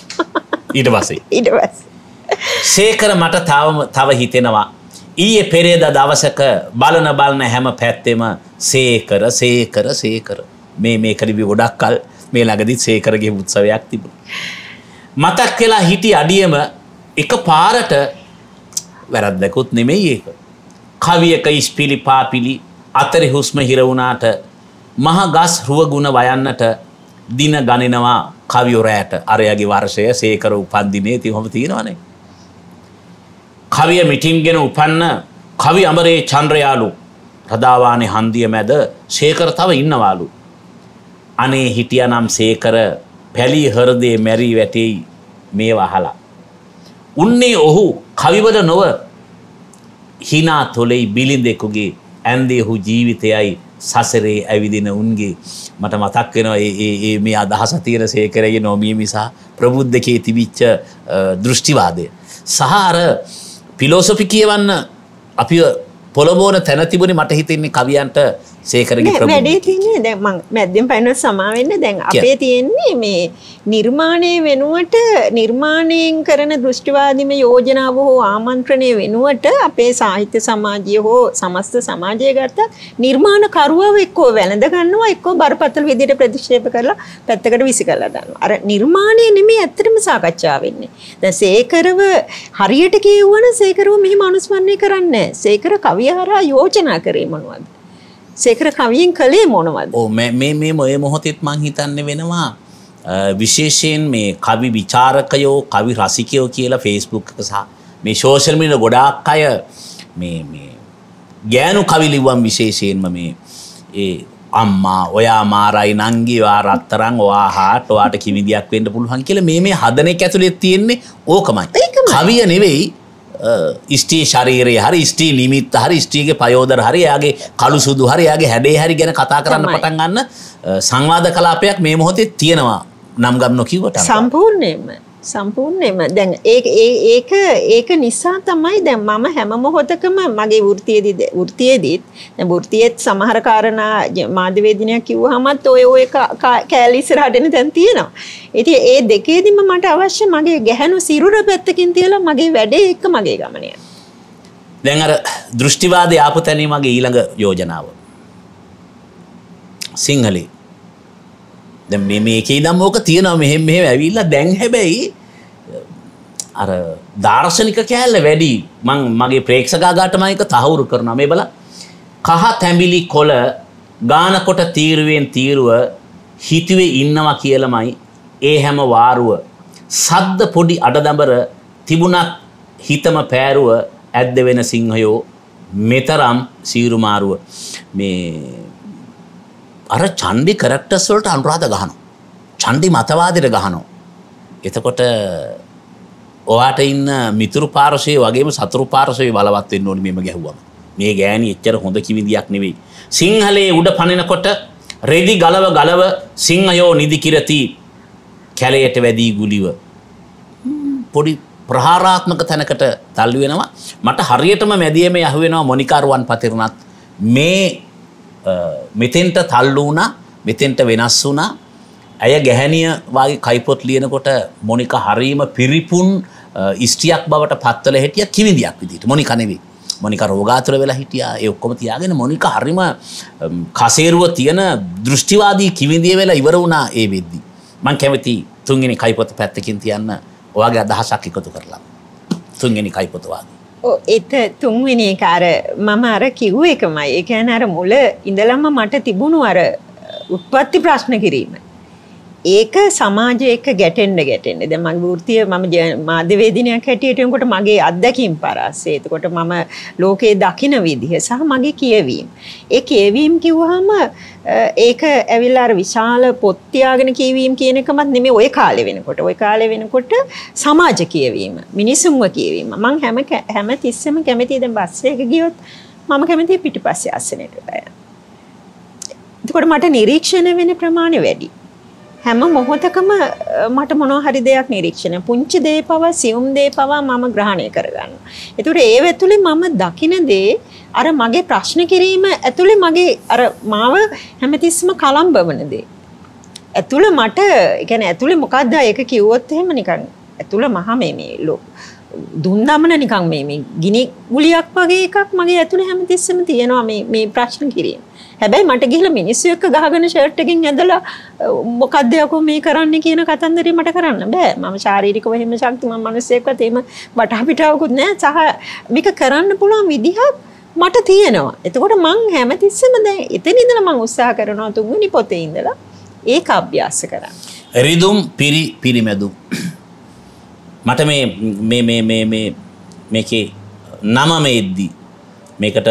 ඊට පස්සේ ඊට පස්සේ සේකර මට තව තව හිතෙනවා ඊයේ පෙරේදා දවසක බලන බලන හැම පැත්තෙම සේකර සේකර සේකර මේ මේ කලිබි ගොඩක් කල් මේ ළඟදී සේකරගේ උත්සවයක් තිබුණා. මතක් වෙලා හිටි අඩියම එක පාරට වැරද්දකුත් නෙමෙයි ඒක. කවියක ඉස්පිලි පාපිලි අතරේ හුස්ම හිර වුණාට මහ ගස් රුව ගුණ වයන්නට දින ගණනවා කවියොරයට අරයාගේ වර්ෂය සේකර උපන්දිනේ තියොම තියෙනවනේ. කවිය මිටින්ගෙන උපන්න කවි අමරේ චන්ද්‍රයාලු රදාවානේ හන්දිය මැද සේකර තව ඉන්නවාලු. අනේ හිටියනම් සේකර පැලී හෘදේ මැරී වැටෙයි මේ වහලා. උන්නේ ඔහු කවිවල නොව හිනා තොලෙයි බිලිඳෙකුගේ ඇන්දේහු ජීවිතයයි සසරේ ඇවිදින උන්ගේ. මට මතක් වෙනවා ඒ මේ අදහස තියෙන සේකරගේ නොමියමි සහ ප්‍රබුද්ධකේ තිබිච්ච දෘෂ්ටිවාදය. සහ අර ෆිලොසොෆි කියවන්න අපි පොළඹවන තැන තිබුණේ මට හිතෙන්නේ කවියන්ට සේකරගේ ප්‍රබුද්ධ. වැඩේ තියෙන්නේ දැන් මම මැද්දෙන් පයින්ව සමා වෙන්න දැන් අපේ තියෙන්නේ මේ නිර්මාණය වෙනුවට නිර්මාණයෙන් කරන දෘෂ්ටිවාදීම යෝජනාව හෝ ආමන්ත්‍රණය වෙනුවට අපේ සාහිත්‍ය සමාජය හෝ සමස්ත සමාජය ගත්ත නිර්මාණකරුවව එක්කෝ වැළඳ ගන්නවා එක්කෝ බරපතල විදිහට ප්‍රතික්ෂේප කරලා පැත්තකට විසි කරලා දානවා. අර නිර්මාණය නෙමෙයි ඇත්තටම සාකච්ඡා වෙන්නේ. දැන් සේකරව හරියට කියවන සේකරව මෙහිම අනුස්මරණය කරන්නේ නැහැ. සේකර කවිය හරහා යෝජනා කරේ මොනවද? සේකර කවියෙන් කලේ මොනවද? ඔව් මේ මේ මේ මොයේ මොහොතෙත් මං හිතන්නේ වෙනවා විශේෂයෙන් මේ කවි විචාරකයෝ කවි රසිකයෝ කියලා Facebook එක සහ මේ සෝෂල් මීඩියා ගොඩාක් අය මේ මේ ගෑනු කවි ලිව්වම් විශේෂයෙන්ම මේ ඒ අම්මා ඔයා මාරයි නංගි ඔයා රත්තරන් ඔයා හාට් ඔයාට කිමිදියක් වෙන්න පුළුවන් කියලා මේ මේ හදන එක ඇතුලේ තියෙන්නේ ඕකමයි. කවිය නෙවෙයි ස්ත්‍රී ශරීරය හරි ස්ත්‍රී නිමිත්ත හරි ස්ත්‍රීගේ පයෝදර හරි එයාගේ කළු සුදු හරි එයාගේ හැඩේ හරි ගැන කතා කරන්න පටන් ගන්න සංවාද කලාපයක් මේ මොහොතේ තියෙනවා නම් ගම් නොකියුවට සම්පූර්ණයෙන්ම සම්පූර්ණයෙන්ම දැන් ඒක ඒක ඒක නිසා තමයි දැන් මම හැම මොහොතකම මගේ වෘත්තියේදී වෘත්තියේදීත් දැන් වෘත්තියේත් සමහර කාරණා මාධ්‍යවේදිනියක් කිව්වහමත් ඔය ඔය කෑලි ඉස්සරහට එන තැන් තියෙනවා. ඉතින් ඒ දෙකේදීම මට අවශ්‍ය මගේ ගැහණු සිරුර පැත්තකින් තියලා මගේ වැඩේ එක්ක මගේ ගමන යන්න. දැන් අර දෘෂ්ටිවාදී ආපු තැනේ මගේ ඊළඟ යෝජනාව. සිංහලේ දැන් මේ මේකේ ඉඳන් ඕක තියෙනවා මෙහෙම මෙහෙම ඇවිල්ලා දැන් හැබැයි අර දාර්ශනික කෑල්ල වැඩි මං මගේ ප්‍රේක්ෂකාගාරට මම එක තහවුරු කරනවා මේ බල කහ තැඹිලි කොළ ගාන කොට තීරුවෙන් තීරුව හිතුවේ ඉන්නවා කියලාමයි ඒ හැම වාරුව සද්ද පොඩි අඩදඹර තිබුණත් හිතම පෑරුව ඇද්ද වෙන සිංහයෝ මෙතරම් සීරු මාරුව මේ අර චණ්ඩි කැරක්ටර්ස් වලට අනුරාධ ගහනවා. චණ්ඩි මතවාදයට ගහනවා. එතකොට ඔයාට ඉන්න මිතුරු පාර්ශවයේ වගේම සතුරු පාර්ශවයේ බලවත් වෙන්න ඕනේ මෙම ගැහුවම. මේ ගෑණි එච්චර හොඳ කිවිදියක් නෙවෙයි. සිංහලයේ උඩ පනිනකොට රෙදි ගලව ගලව සිංහයෝ නිදි කිරති කැලයට වැදී ගුලිව. පොඩි ප්‍රහාරාත්මක තැනකට තල්ලු වෙනවා. මට හරියටම මැදියමේ අහු වෙනවා මොනිකා රුවන් පතිරණත් මේ මෙතෙන්ට තල්ලු වුණා මෙතෙන්ට වෙනස් වුණා ඇය ගැහණිය වාගේ කයිපොත් ලියනකොට මොනිකා හරීම පිරිපුන් ඉස්ත්‍රියක් බවට පත්වල හිටිය කිවිඳියක් විදිහට මොනිකා නෙවෙයි මොනිකා රෝගාතුර වෙලා හිටියා ඒ ඔක්කොම තියාගෙන මොනිකා හරීම කසේරුව තියෙන දෘෂ්ටිවාදී කිවිඳිය වෙලා ඉවර වුණා ඒ වෙද්දි මම කැමති තුන්වෙනි කයිපොත පැත්තකින් තියන්න ඔයාගේ අදහසක් එකතු කරලා තුන්වෙනි කයිපොත වාගේ ඒත් තුන්වෙනි එක අර මම අර කිව්ව එකමයි. ඒ කියන්නේ අර මුල ඉඳලම මට තිබුණු අර උත්පත්ති ප්‍රශ්න කිරීම. ඒක සමාජයේ එක්ක ගැටෙන්න ගැටෙන්න. දැන් මගේ වෘත්තිය මම මාධ්‍යවේදිනියක් හැටියට එනකොට මගේ අත්දැකීම් පරාසය. එතකොට මම ලෝකේ දකින විදිහ සහ මගේ කියවීම. ඒ කියවීම කිව්වහම ඒක ඇවිල්ලා අර විශාල පොත් තියාගෙන කියවීම කියන එකමත් නෙමෙයි ওই කාලේ වෙනකොට. ওই කාලේ වෙනකොට සමාජ කියවීම, මිනිසුන්ව කියවීම. මම හැම හැම තිස්සෙම කැමතියි දැන් බස් එකක ගියොත් මම කැමතියි පිටිපස්සේ ආසනෙට යන්න. එතකොට මට නිරීක්ෂණය වෙන ප්‍රමාණය වැඩි. හැම මොහොතකම මට මොනවා හරි දෙයක් නිරීක්ෂණය පුංචි දේ පවා සියුම් දේ පවා මම ග්‍රහණය කරගන්නවා. ඒතකොට ඒ ඇතුලේ මම දකින දේ අර මගේ ප්‍රශ්න කිරීම ඇතුලේ මගේ අර මාව හැමතිස්සම කලම්බවන දේ. ඇතුලේ මට ඒ කියන්නේ ඇතුලේ මොකද්ද ඒක කිව්වොත් එහෙම නිකන් ඇතුලේ මහා මේ මේ දුන්දමන නිකන් මේ මේ ගිනි ගුලියක් වගේ එකක් මගේ ඇතුලේ හැමතිස්සම තියෙනවා මේ මේ ප්‍රශ්න කිරීම. හැබැයි මට ගිහලා මිනිස්සු එක්ක ගහගෙන ෂර්ට් එකකින් ඇඳලා මොකක්ද යකෝ මේ කරන්නේ කියන කතන්දරේ මට කරන්න බෑ. මම ශාරීරිකව එහෙම ශක්තිමත් මිනිස්සෙක්වත් එහෙම වටා පිටාවකුත් නෑ. සහ මේක කරන්න පුළුවන් විදිහක් මට තියෙනවා. එතකොට මං හැමතිස්සෙම දැන් එතන ඉඳලා මං උත්සාහ කරනවා තුන්වෙනි පොතේ ඉඳලා ඒක අභ්‍යාස කරන්න. රිදුම් පිරි පිරිමැදුම් මට මේ මේ මේ මේ මේ මේකේ නම මේද්දි මේකට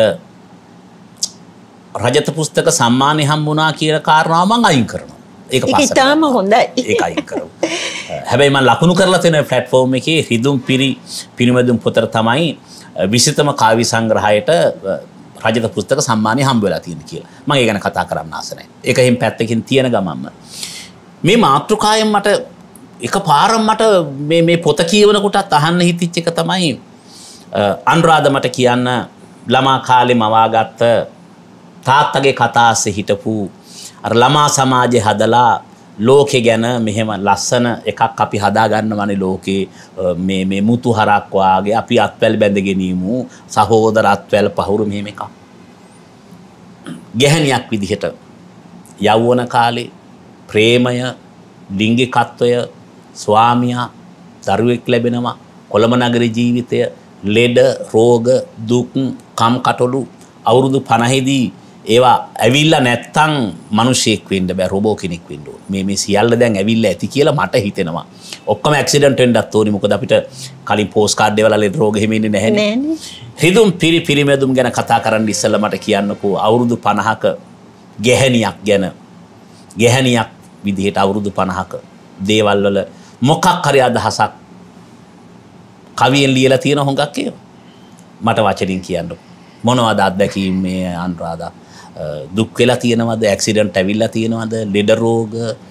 රජත පුස්තක සම්මානය හම්බුණා කියන කාරණාව මම අයින් කරනවා. ඒක පස්සට. ඒක තාම හොඳයි. ඒක අයින් කරමු. හැබැයි මම ලකුණු කරලා තියෙන platform එකේ රිදුම් පිරි පිරිමැදුම් පොතට තමයි විශිතම කාව්‍ය සංග්‍රහයට රජත පුස්තක සම්මානය හම්බ වෙලා තියෙන්නේ කියලා. මම ඒ ගැන කතා කරන්න ආස නැහැ. ඒක හිම් පැත්තකින් තියෙන ගමන්ම මේ මාතෘකාවෙන් මට එකපාරම මට මේ මේ පොත කියවන කොටත් අහන්න හිතිච්ච එක තමයි අනුරාධ මට කියන්න ළමා කාලේ මවාගත්ත තාත්තගේ කතාස්සේ හිටපු අර ළමා සමාජය හදලා ලෝකෙ ගැන මෙහෙම ලස්සන එකක් අපි හදා ගන්නවනේ ලෝකේ මේ මේ මුතු හරක් වාගේ අපි අත්වැල් බැඳගෙන ඉමු සහෝදර අත්වැල් පහුරු මෙහෙම එකක් ගැහණියක් විදිහට යෞවන කාලේ ප්‍රේමය ලිංගිකත්වය ස්වාමියා දරුවෙක් ලැබෙනවා කොළඹ නගරේ ජීවිතය ලෙඩ රෝග දුක් කම් කටොළු අවුරුදු පනහදී ඒවා ඇවිල්ලා නැත්තම් මිනිසෙක් වෙන්න බෑ රොබෝ කෙනෙක් වෙන්න ඕන. මේ මේ සියල්ල දැන් ඇවිල්ලා ඇති කියලා මට හිතෙනවා. ඔක්කොම ඇක්සිඩන්ට් වෙන්නත් ඕනි. මොකද අපිට කලින් පෝස්ට් කාඩ් ඒවල ලෙඩ රෝග එහෙම ඉන්නේ නැහැනේ. නෑනේ. රිදුම් පිරි පිරිමැදුම් ගැන කතා කරන්න ඉස්සෙල්ලා මට කියන්නකෝ අවුරුදු පනහක ගැහණියක් ගැන ගැහණියක් විදිහට අවුරුදු පනහක දේවල් වල මොකක් හරි අදහසක් කවියෙන් ලියලා තියෙන හොඟක් ඒවා. මට වචනින් කියන්නකෝ. මොනවද අත්දැකීම් මේ අනුරාධා දුක් වෙලා තියෙනවද ඇක්සිඩන්ට් ඇවිල්ලා තියෙනවද ලෙඩ රෝග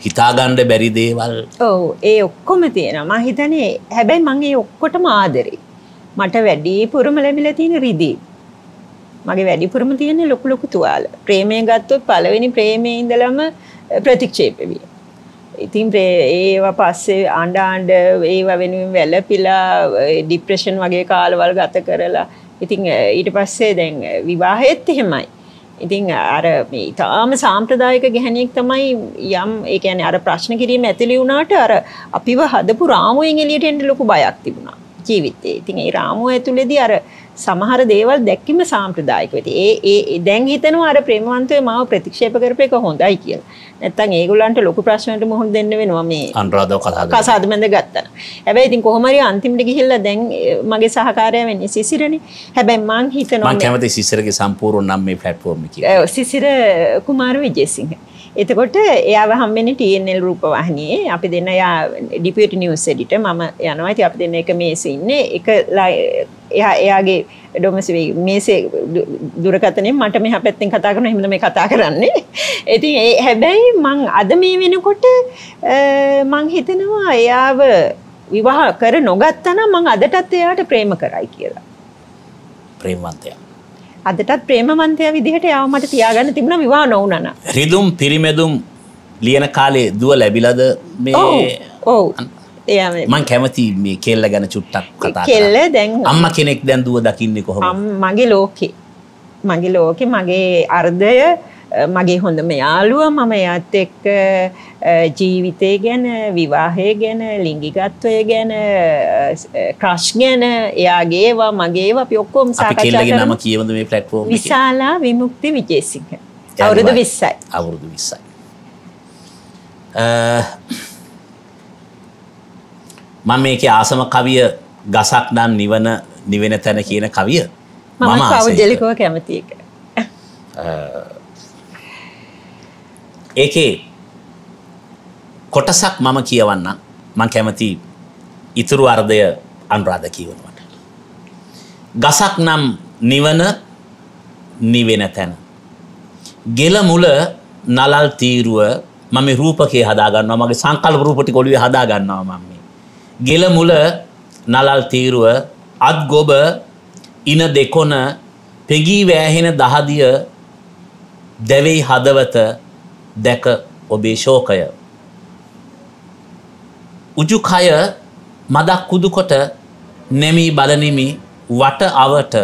හිතාගන්න බැරි දේවල්. ඔව් ඒ ඔක්කොම තියෙනවා. මම හිතන්නේ හැබැයි මම ඒ ඔක්කොටම ආදරේ. මට වැඩිපුරම ලැබිලා තියෙන රිදී. මගේ වැඩිපුරම තියෙන්නේ ලොකු ලොකු තුවාල. ප්‍රේමය ගත්තොත් පළවෙනි ප්‍රේමයේ ඉඳලම ප්‍රතික්ෂේප වෙයි. ඉතින් ඒවා පස්සේ ආණ්ඩ ආණ්ඩ ඒවා වෙනුවෙන් වැළපිලා ડિප්‍රෙෂන් වගේ කාලවල් ගත කරලා ඉතින් ඊට පස්සේ දැන් විවාහෙත් එහෙමයි. ඉතින් අර මේ තාම සාම්ප්‍රදායික ගැහණියෙක් තමයි යම් ඒ කියන්නේ අර ප්‍රශ්න කිරීම ඇතුළේ වුණාට අර අපිව හදපු රාමුවෙන් එළියට එන්න ලොකු බයක් තිබුණා ජීවිතේ. ඉතින් ඒ රාමුව ඇතුළේදී අර සමහර දේවල් දැක්කීම සාම්ප්‍රදායික වෙති. ඒ ඒ දැන් හිතනවා අර ප්‍රේමවන්තයෝ මාව ප්‍රතික්ෂේප කරපු එක හොඳයි කියලා. නැත්තම් ඒගොල්ලන්ට ලොකු ප්‍රශ්නවලට මුහුණ දෙන්න වෙනවා මේ අනුරාධව කතා කරලා. කසාද බඳ ගත්තා. හැබැයි ඉතින් කොහොම හරි අන්තිමට ගිහිල්ලා දැන් මගේ සහකාරයා වෙන්නේ සිසිරනේ. හැබැයි මං හිතනවා මං කැමති සිසිරගේ සම්පූර්ණ නම් මේ ප්ලැට්ෆෝම් එකේ. ඔව් සිසිර කුමාර විජේසිංහ. එතකොට එයාව හම්බෙන්නේ ටී එන් එල් රූපවාහිනියේ. අපි දෙන්න යා ඩිපියුටි නිවුස් එඩිටර් මම යනවා. ඉතින් අපි දෙන්න එක මේසේ ඉන්නේ. එක එයා එයාගේ ඩොමස්ටික් මේසේ දුරකථනයෙන් මට මෙහා පැත්තෙන් කතා කරනවා. එහෙම තමයි කතා කරන්නේ. ඉතින් ඒ හැබැයි මං අද මේ වෙනකොට මං හිතනවා එයාව විවාහ කර නොගත්තා නම් මං අදටත් එයාට ප්‍රේම කරයි කියලා. ප්‍රේමවන්තයා. අදටත් ප්‍රේමවන්තයා විදිහට යාව මට තියාගන්න තිබුණා විවාහ නොවුණා නම්. රිදුම් පිරිමැදුම් ලියන කාලේ දුව ලැබිලාද මේ? ඔව්. එයා මං කැමති මේ කෙල්ල ගැන චුට්ටක් කතා කරන්න. කෙල්ල දැන් අම්මා කෙනෙක් දැන් දුව දකින්නේ කොහොමද? මගේ ලෝකේ. මගේ ලෝකේ මගේ අර්ධය මගේ හොඳම යාළුවා. මම එයාත් එක්ක ජීවිතය ගැන, විවාහය ගැන, ලිංගිකත්වය ගැන, ක්‍රෂ් ගැන, එයාගේ ඒවා මගේ ඒවා අපි ඔක්කොම සාකච්ඡා කරමු. අපි කෙල්ලගේ නම කියවද මේ ප්ලැට්ෆෝම් එකේ? විශාලා විමුක්ති විජේසිංහ. අවුරුදු විස්සයි. අවුරුදු විස්සයි. මම මේකේ ආසම කවිය ගසක් නම් නිවන නිවෙන තැන කියන කවිය මම පෞද්ගලිකව කැමති එක. ඒකේ කොටසක් මම කියවන්නම්. මම කැමති ඉතුරු අර්ධය අනුරාධ කියවනවට. ගසක් නම් නිවන නිවෙන තැන. ගෙල මුල නලල් තීරුව මම රූපකේ හදා ගන්නවා. මගේ සංකල්ප රූප ටික ඔළුවේ හදා ගන්නවා මම. ගෙල මුල නලල් තීරුව අත් ගොබ ඉන දෙකොන පෙගී වෑහෙන දහදිය දැවෙයි හදවත දැක ඔබේ ශෝකය. උජුකය මදක් කුදුකොට නැමී බලනිමි වට අවට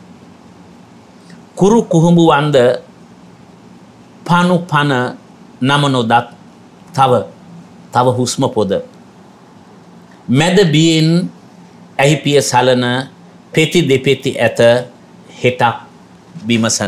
කුරු කුහුඹු වන්ද පනු පන නම නොදත් තව තව හුස්ම පොද මැද බියෙන් ඇහිපිය සලන පෙති දෙපෙති ඇත හෙටක් විමසන.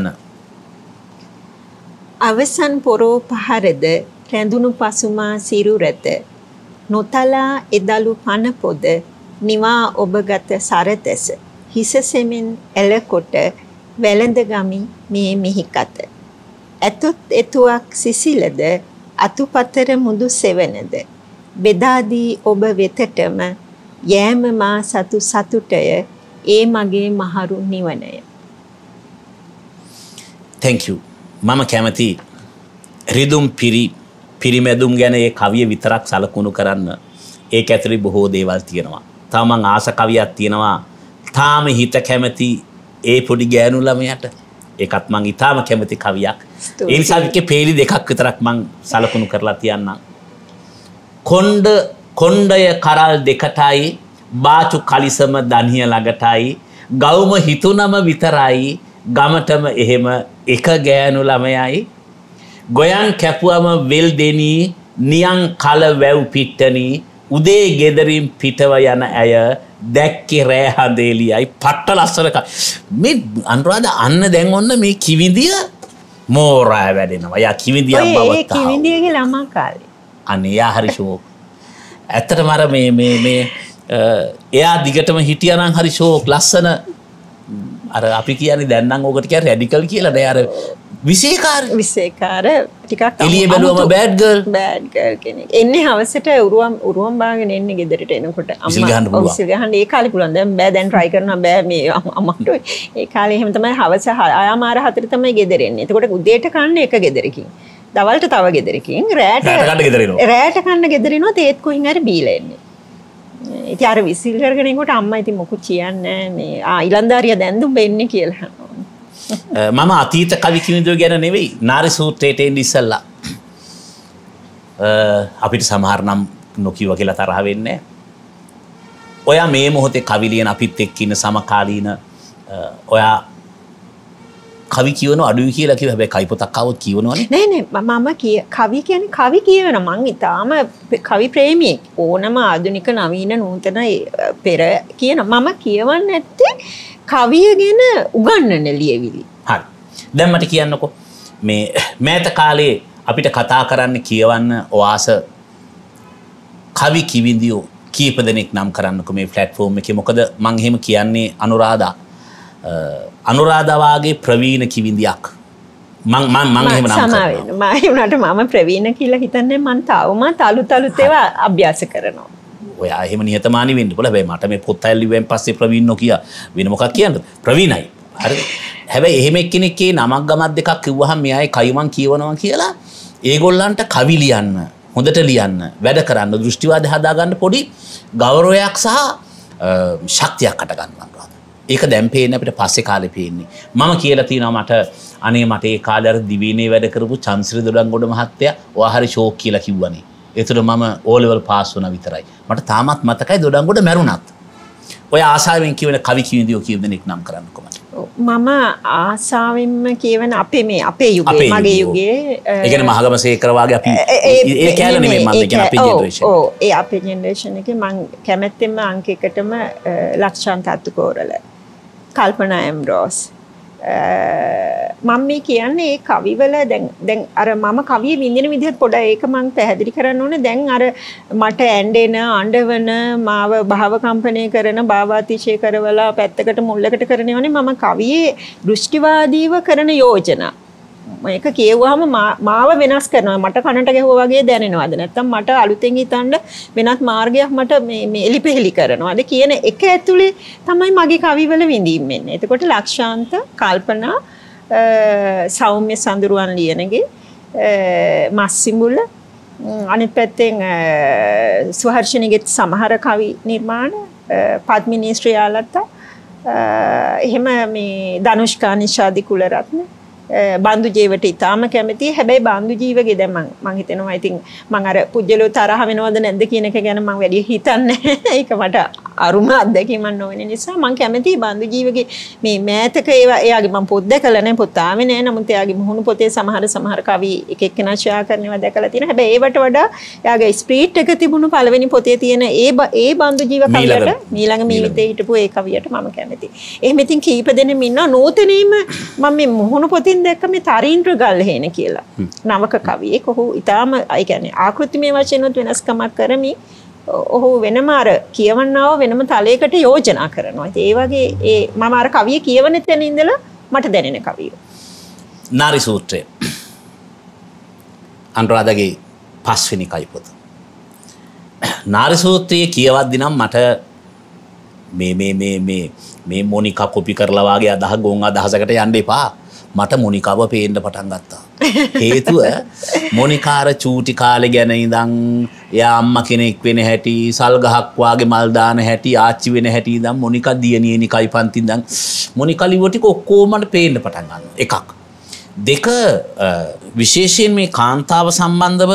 අවසන් පොරෝ පහරද රැඳුණු පසුමා සිරුරත නොතලා එදලු පන පොද නිවා ඔබගත සරතැස හිස සෙමින් එලකොට වැළඳ ගමි මේ මිහිකත ඇතොත් එතුවක් සිසිලද අතුපතර මුදු සෙවනද බෙදාදී ඔබ වෙතටම යෑම මා සතු සතුටය ඒ මගේ මහරු නිවනය. Thank you. මම කැමති රිදුම් පිරි පිරිමැදුම් ගැන ඒ කවිය විතරක් සලකුණු කරන්න. ඒක ඇතුලේ බොහෝ දේවල් තියෙනවා. තව මං ආස කවියක් තියෙනවා. තාම හිත කැමති ඒ පොඩි ගෑනු ළමයට. ඒකත් මං ඊටාම කැමති කවියක්. ඒ නිසා විකේ පේලි දෙකක් විතරක් මං සලකුණු කරලා තියන්නම්. කොණ්ඩ කොණ්ඩය කරල් දෙකටයි බාචු කලිසම දණිය ළඟටයි ගවුම හිතුනම විතරයි ගමටම එහෙම එක ගෑනු ළමයයි ගොයන් කැපුවම වෙල් දෙනී නියං කල වැව් පිට්ටනී උදේ ගෙදරින් පිටව යන ඇය දැක්කේ රෑ හඳේලියයි පට්ට ලස්සන මේ අනුරාධ අන්න දැන් ඔන්න මේ කිවිඳිය මෝරා වැඩෙනවා. යා කිවිඳියක් බවත් තාම. ඒ කිවිඳියගේ ළමා කාලේ. අනේ යා හරි ෂෝක්. ඇත්තටම අර මේ මේ මේ එයා දිගටම හිටියා නම් හරි ෂෝක් ලස්සන අර අපි කියන්නේ දැන් නම් ඕකට කියන්නේ රැඩිකල් කියලා නෑ අර විශේෂකාර විශේෂකාර ටිකක් එළිය බැලුවම බෑඩ් ගර්ල් බෑඩ් ගර්ල් කෙනෙක් එන්නේ හවසට උරුවම් උරුවම් බාගෙන එන්නේ ගෙදරට එනකොට අම්මා විසිල් ගහන්න ඒ කාලේ පුළුවන් දැන් බෑ දැන් try කරනවා බෑ මේ අම්මට ඒ කාලේ එහෙම තමයි හවස ආයමාර හතර තමයි ගෙදර එන්නේ එතකොට උදේට කන්නේ එක ගෙදරකින් දවල්ට තව ගෙදරකින් රෑට රෑට කන්න ගෙදර එනවා. රෑට කන්න ගෙදර එනවා තේත් කොහින් හරි බීලා එන්නේ. ඉතින් අර විසිල් කරගෙන ඉන්නකොට අම්මා ඉතින් මොකුත් කියන්නේ මේ ආ ඊලන්දාරියා දැන් දුම් වෙන්නේ කියලා. මම අතීත කවි කිවිඳුව ගැන නෙවෙයි නාරි සූත්‍රයට එන්නේ ඉස්සල්ලා. අපිට සමහර නම් නොකියව කියලා තරහ වෙන්නේ. ඔයා මේ මොහොතේ කවි ලියන අපිත් එක්ක ඉන්න සමකාලීන ඔයා කවි කියවන අඩුයි කියලා කිව්ව හැබැයි කවි පොතක් આવොත් කියවනවනේ. නෑ නෑ මම කිය කවි කියන්නේ කවි කියවන මං ඊටාම කවි ප්‍රේමියෙක්. ඕනම ආධුනික නවීන නූතන පෙර කියන මම කියවන්නේ නැත්තේ කවිය ගැන උගන්වන ලියවිලි. හරි. දැන් මට කියන්නකෝ මේ මෑත කාලේ අපිට කතා කරන්න කියවන්න ඔයාස කවි කිවිඳියෝ කීප දෙනෙක් නම් කරන්නකෝ මේ ප්ලැට්ෆෝම් එකේ. මොකද මං එහෙම කියන්නේ අනුරාධා අනුරාධා වාගේ ප්‍රවීණ කිවිඳියක් මං මං මං එහෙම නම් කරනවා. මම උනාට මම ප්‍රවීණ කියලා හිතන්නේ මං තාවමත් අලුත් අලුත් ඒවා අභ්‍යාස කරනවා. ඔයා එහෙම නිහතමානී වෙන්න බල. හැබැයි මට මේ පොත් අයල් ලිව්වෙන් පස්සේ ප්‍රවීණ නොකිය වෙන මොකක් කියන්නද? ප්‍රවීණයි. හරිද? හැබැයි එහෙම එක්කෙනෙක්ගේ නමක් ගමක් දෙකක් කිව්වහම මෙයායි කයිමන් කියවනවා කියලා ඒගොල්ලන්ට කවි ලියන්න, හොඳට ලියන්න, වැඩ කරන්න, දෘෂ්ටිවාද හදාගන්න පොඩි ගෞරවයක් සහ ශක්තියක් අට ගන්නවා. ඒක දැන් පේන්නේ අපිට පස්සේ කාලේ පේන්නේ. මම කියලා තියෙනවා මට අනේ මට ඒ කාලේ අර දිවයිනේ වැඩ කරපු චන්ද්‍රසිරි දොඩංගොඩ මහත්තයා ඔයා හරි ෂෝක් කියලා කිව්වනේ. ඒතර මම O level පාස් වුණා විතරයි. මට තාමත් මතකයි දොඩංගොඩ මැරුණත්. ඔය ආසාවෙන් කියවන කවි කිවිඳියෝ කීප දෙනෙක් නම් කරන්න කොහමද? මම ආසාවෙන්ම කියවන අපේ මේ අපේ යුගයේ මගේ යුගයේ ඒ කියන්නේ මහගම සේකර වාගේ අපි ඒ කැලේ නෙමෙයි මම කියන්නේ අපේ ජෙනරේෂන්. ඔව් ඒ අපේ ජෙනරේෂන් එකේ මම කැමැත්තෙන්ම අංක එකටම ලක්ෂාන්ත අත්තුකෝරල කල්පනා එම්රෝස් මම මේ කියන්නේ ඒ කවිවල දැන් දැන් අර මම කවිය විඳින විදිහට පොඩ ඒක මම පැහැදිලි කරන්න ඕනේ. දැන් අර මට ඇඬෙන අඬවන මාව භාව කම්පණය කරන භාවාතිශය කරවලා පැත්තකට මුල්ලකට කරනවනේ මම කවියේ දෘෂ්ටිවාදීව කරන යෝජනා. මේක කියවුවාම මාව වෙනස් කරනවා. මට කනට ගැහුවා වගේ දැනෙනවාද නැත්නම් මට අලුතෙන් හිතන්න වෙනත් මාර්ගයක් මට මේ මේ එලිපෙහෙලි කරනවාද කියන එක ඇතුලේ තමයි මගේ කවිවල විඳීම් එන්නේ. එතකොට ලක්ෂාන්ත කල්පනා සෞම්‍ය සඳරුවන් ලියනගේ මස්සිඹුල අනිත් පැත්තෙන් සුහර්ෂණිගේ සමහර කවි නිර්මාණ පද්මිනී ශ්‍රියාලතා එහෙම මේ ධනුෂ්කා නිශාදි කුලරත්න බන්දු ජීවට ඉතාම කැමතියි. හැබැයි බන්දු ජීවගේ දැන් මම මම හිතනවා ඉතින් මම අර පුජ්‍යලෝ තරහ වෙනවද නැද්ද කියන එක ගැන මම වැඩි හිතන්නේ. ඒක මට අරුම අත්දැකීමක් නොවන නිසා මම කැමතියි බන්දු ජීවගේ මේ මෑතක ඒවා එයාගේ මම පොත් දැකලා නැහැ පොත් ආවේ නැහැ. නමුත් එයාගේ මුහුණු පොතේ සමහර සමහර කවි එක එක්කෙනා ෂෙයා කරනවා දැකලා තියෙනවා. හැබැයි ඒවට වඩා එයාගේ ස්පීට් එක තිබුණු පළවෙනි පොතේ තියෙන ඒ ඒ බන්දු ජීව කවියට මීළඟ මීවිතේ හිටපු ඒ කවියට මම කැමතියි. එහෙම ඉතින් කීප දෙනෙක් ඉන්නවා නූතනීම මම මේ මුහුණු පොතින් දැක්ක මේ තරීන්ද්‍ර ගල්හේන කියලා නවක කවියෙක්. ඔහු ඊටාම ඒ කියන්නේ ආකෘතිමය වශයෙන් උත් වෙනස්කමක් කරමි. ඔහු වෙනම අර කියවන්නව වෙනම තලයකට යෝජනා කරනවා. ඉතින් ඒ වගේ ඒ මම අර කවිය කියවන තැන ඉඳලා මට දැනෙන කවිය. නාරි සූත්‍රය. අනුරාධගේ පස්වෙනි කවි පොත. නාරි සූත්‍රයේ කියවද්දි නම් මට මේ මේ මේ මේ මේ මොනිකා කොපි කරලා වාගේ අදහ ගොන් අදහසකට යන්න එපා. මට මොනිකාව පේන්න පටන් ගත්තා. හේතුව මොනිකාර චූටි කාලේ ගැන ඉඳන් එයා අම්මා කෙනෙක් වෙන හැටි, සල් ගහක් වාගේ මල් දාන හැටි, ආච්චි වෙන හැටි ඉඳන් මොනිකා දියණියනි කයි පන්ති ඉඳන් මොනිකා ලියුව ටික ඔක්කොම මට පේන්න පටන් ගන්නවා. එකක්. දෙක විශේෂයෙන් මේ කාන්තාව සම්බන්ධව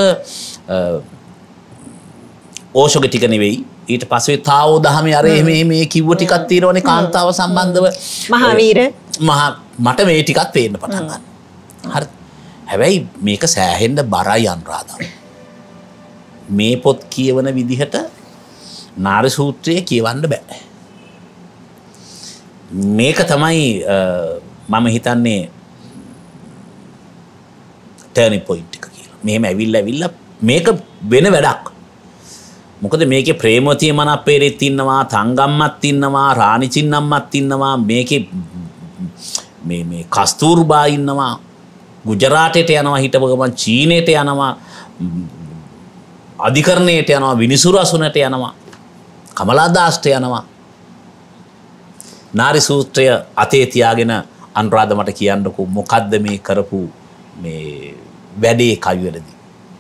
ඕෂෝගේ ටික නෙවෙයි. ඊට පස්සේ තාවෝ දහමේ අර මේ මේ කිව්ව ටිකක් තියෙනවනේ කාන්තාව සම්බන්ධව. මහාවීර මහා මට මේ ටිකක් පේන්න පටන් ගන්නවා. හරි. හැබැයි මේක සෑහෙන්න බරයි අනුරාධා. මේ පොත් කියවන විදිහට නාරි සූත්‍රය කියවන්න බෑ. මේක තමයි මම හිතන්නේ ටර්නින් පොයින්ට් එක කියලා. මෙහෙම ඇවිල්ලා ඇවිල්ලා මේක වෙන වැඩක්. මොකද මේකේ ප්‍රේමවතිය මනප්පේරෙත් ඉන්නවා, තංගම්මත් ඉන්නවා, රාණි චින්නම්මත් ඉන්නවා, මේකේ මේ මේ කස්තූර්බා ඉන්නවා, ගුජරාටයට යනවා හිටපු ගමන් චීනයට යනවා, අධිකරණයට යනවා, විනිසුරු අසුනට යනවා, කමලාදාස්ට යනවා. නාරි සූත්‍රය අතේ තියාගෙන අනුරාධ මට කියන්නකෝ මොකද්ද මේ කරපු මේ වැඩේ කවිවලදී?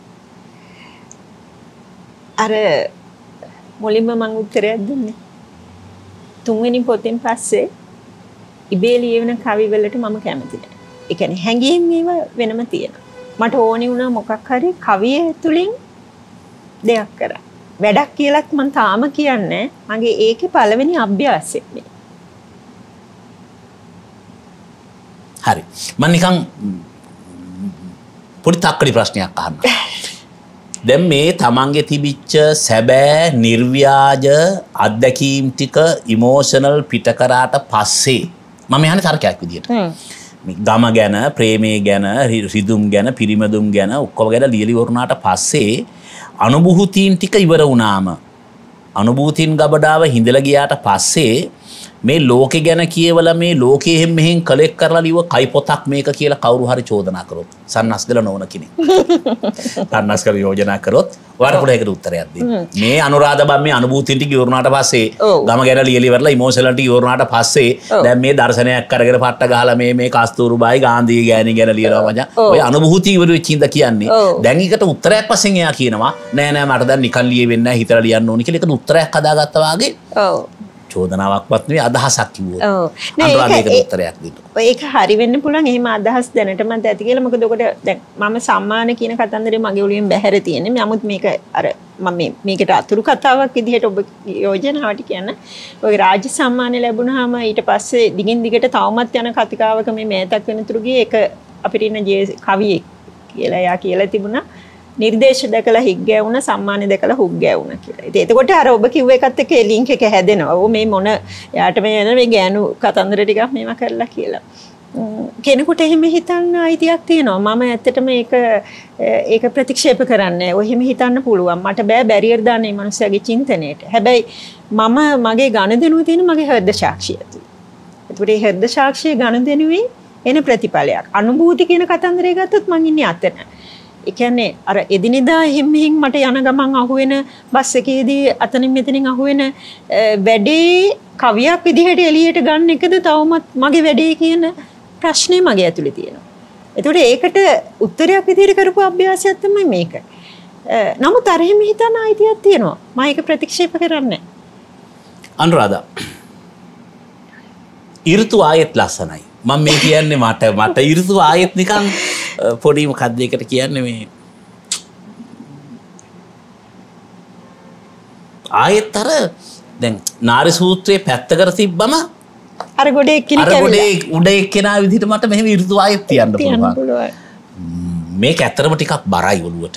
අර මුලින්ම මම උත්තරයක් දුන්නේ. තුන්වෙනි පොතෙන් පස්සේ ඉබේ ලියවන කවිවලට මම කැමති නැහැ. ඒ කියන්නේ හැඟීම් ඒවා වෙනම තියෙනවා. මට ඕනි වුණා මොකක් හරි කවිය තුලින් දෙයක් කරා. වැඩක් කියලාත් මම තාම කියන්නේ මගේ ඒකේ පළවෙනි අභ්‍යාසය මේ. හරි. මම නිකන් පොඩි තක්කඩි ප්‍රශ්නයක් අහන්න. දැන් මේ තමන්ගේ තිබිච්ච සැබෑ නිර්ව්‍යාජ අත්දැකීම් ටික ඉමෝෂනල් පිට කරාට පස්සේ මම යන්නේ තර්කයක් විදියට. ගම ගැන, ප්‍රේමයේ ගැන, රිදුම් ගැන, පිරිමැදුම් ගැන ඔක්කොම ගැන ලියලි වුණාට පස්සේ අනුභූතීන් ටික ඉවර වුණාම අනුභූතීන් ගබඩාව හිඳලා ගියාට පස්සේ මේ ලෝකෙ ගැන කියවලා මේ ලෝකෙ එහෙම මෙහෙන් කලෙක්ට් කරලා ලියුව කයි පොතක් මේක කියලා කවුරු හරි චෝදනා කරොත් සන්නස්ගල නොවන කෙනෙක්. සන්නස්ගල යෝජනා කරොත් ඔයාලට පොඩි ඒකට උත්තරයක් දෙන්න. මේ අනුරාධ බම් මේ අනුභූතින් ටික ඉවරුනාට පස්සේ ගම ගැන ලියලි ඉවරලා ඉමෝෂනල් ටික ඉවරුනාට පස්සේ දැන් මේ දර්ශනයක් අරගෙන පට්ට ගහලා මේ මේ කස්තූරුබායි ගාන්ධී ගෑණි ගැන ලියනවා මචං. ඔය අනුභූති ඉවර වෙච්ච ඉඳ කියන්නේ. දැන් ඒකට උත්තරයක් වශයෙන් එයා කියනවා නෑ නෑ මට දැන් නිකන් ලියෙන්නේ නැහැ හිතලා ලියන්න ඕනි කියලා ඒකට උත්තරයක් හදාගත්තා වාගේ. ඔව්. චෝදනාවක්වත් නෙවෙයි අදහසක් කිව්වොත්. ඔව්. නෑ ඒක උත්තරයක් දෙන්න. ඒක හරි වෙන්න පුළුවන්. එහෙම අදහස් දැනටම ඇති කියලා. මොකද ඔකට දැන් මම සම්මාන කියන කතන්දරේ මගේ ඔළුවෙන් බැහැර තියෙන්නේ. නමුත් මේක අර මම මේ මේකට අතුරු කතාවක් විදිහට ඔබ යෝජනාවට කියන ඔය රාජ්‍ය සම්මානය ලැබුණාම ඊට පස්සේ දිගින් දිගට තවමත් යන කතිකාවක මේ මේතක් වෙනතුරු ගියේ ඒක අපිට ඉන්න කවියෙක් කියලා එයා කියලා තිබුණා. නිර්දේශ දැකලා හිග් ගෑවුණ සම්මානෙ දැකලා හුග් ගෑවුණ කියලා. ඉතින් එතකොට අර ඔබ කිව්ව එකත් එක්ක ලින්ක් එක හැදෙනවා. ඔව් මේ මොන යාට මේ යන මේ ගෑනු කතන්දර ටිකක් මේවා කරලා කියලා. කෙනෙකුට එහෙම හිතන්න අයිතියක් තියෙනවා. මම ඇත්තටම ඒක ඒක ප්‍රතික්ෂේප කරන්නේ. ඔය එහෙම හිතන්න පුළුවන්. මට බෑ බැරියර් දාන්න මේ මිනිස්සයාගේ චින්තනයට. හැබැයි මම මගේ ගනුදෙනුව තියෙන මගේ හෘද සාක්ෂිය තුල. ඒකට ඒ හෘද සාක්ෂිය ගනුදෙනුවේ එන ප්‍රතිඵලයක්. අනුභූති කියන කතන්දරය ගත්තොත් මං ඉන්නේ අතන. ඒ කියන්නේ අර එදිනෙදා එහෙම මෙහෙන් මට යන ගමන් අහුවෙන බස් එකේදී අතනින් මෙතනින් අහුවෙන වැඩේ කවියක් විදිහට එළියට ගන්න එකද තවමත් මගේ වැඩේ කියන ප්‍රශ්නේ මගේ ඇතුලේ තියෙනවා. ඒතකොට ඒකට උත්තරයක් විදිහට කරපු අභ්‍යාසයක් තමයි මේක. නමුත් අර එහෙම හිතන අයිතියක් තියෙනවා. මම ඒක ප්‍රතික්ෂේප කරන්නේ නැහැ. අනුරාධා. ඍතු ආයෙත් ලස්සනයි. මම මේ කියන්නේ මට මට ඍතු ආයෙත් නිකන් පොඩි මොකක්ද ඒකට කියන්නේ මේ ආයෙත් අර දැන් නාරි සූත්‍රයේ පැත්තකට තිබ්බම අර ගොඩේ එක්කෙනෙක් අර ගොඩේ උඩ එක්කෙනා විදිහට මට මෙහෙම ඍතු ආයෙත් තියන්න පුළුවන්. මේක ඇත්තටම ටිකක් බරයි ඔළුවට.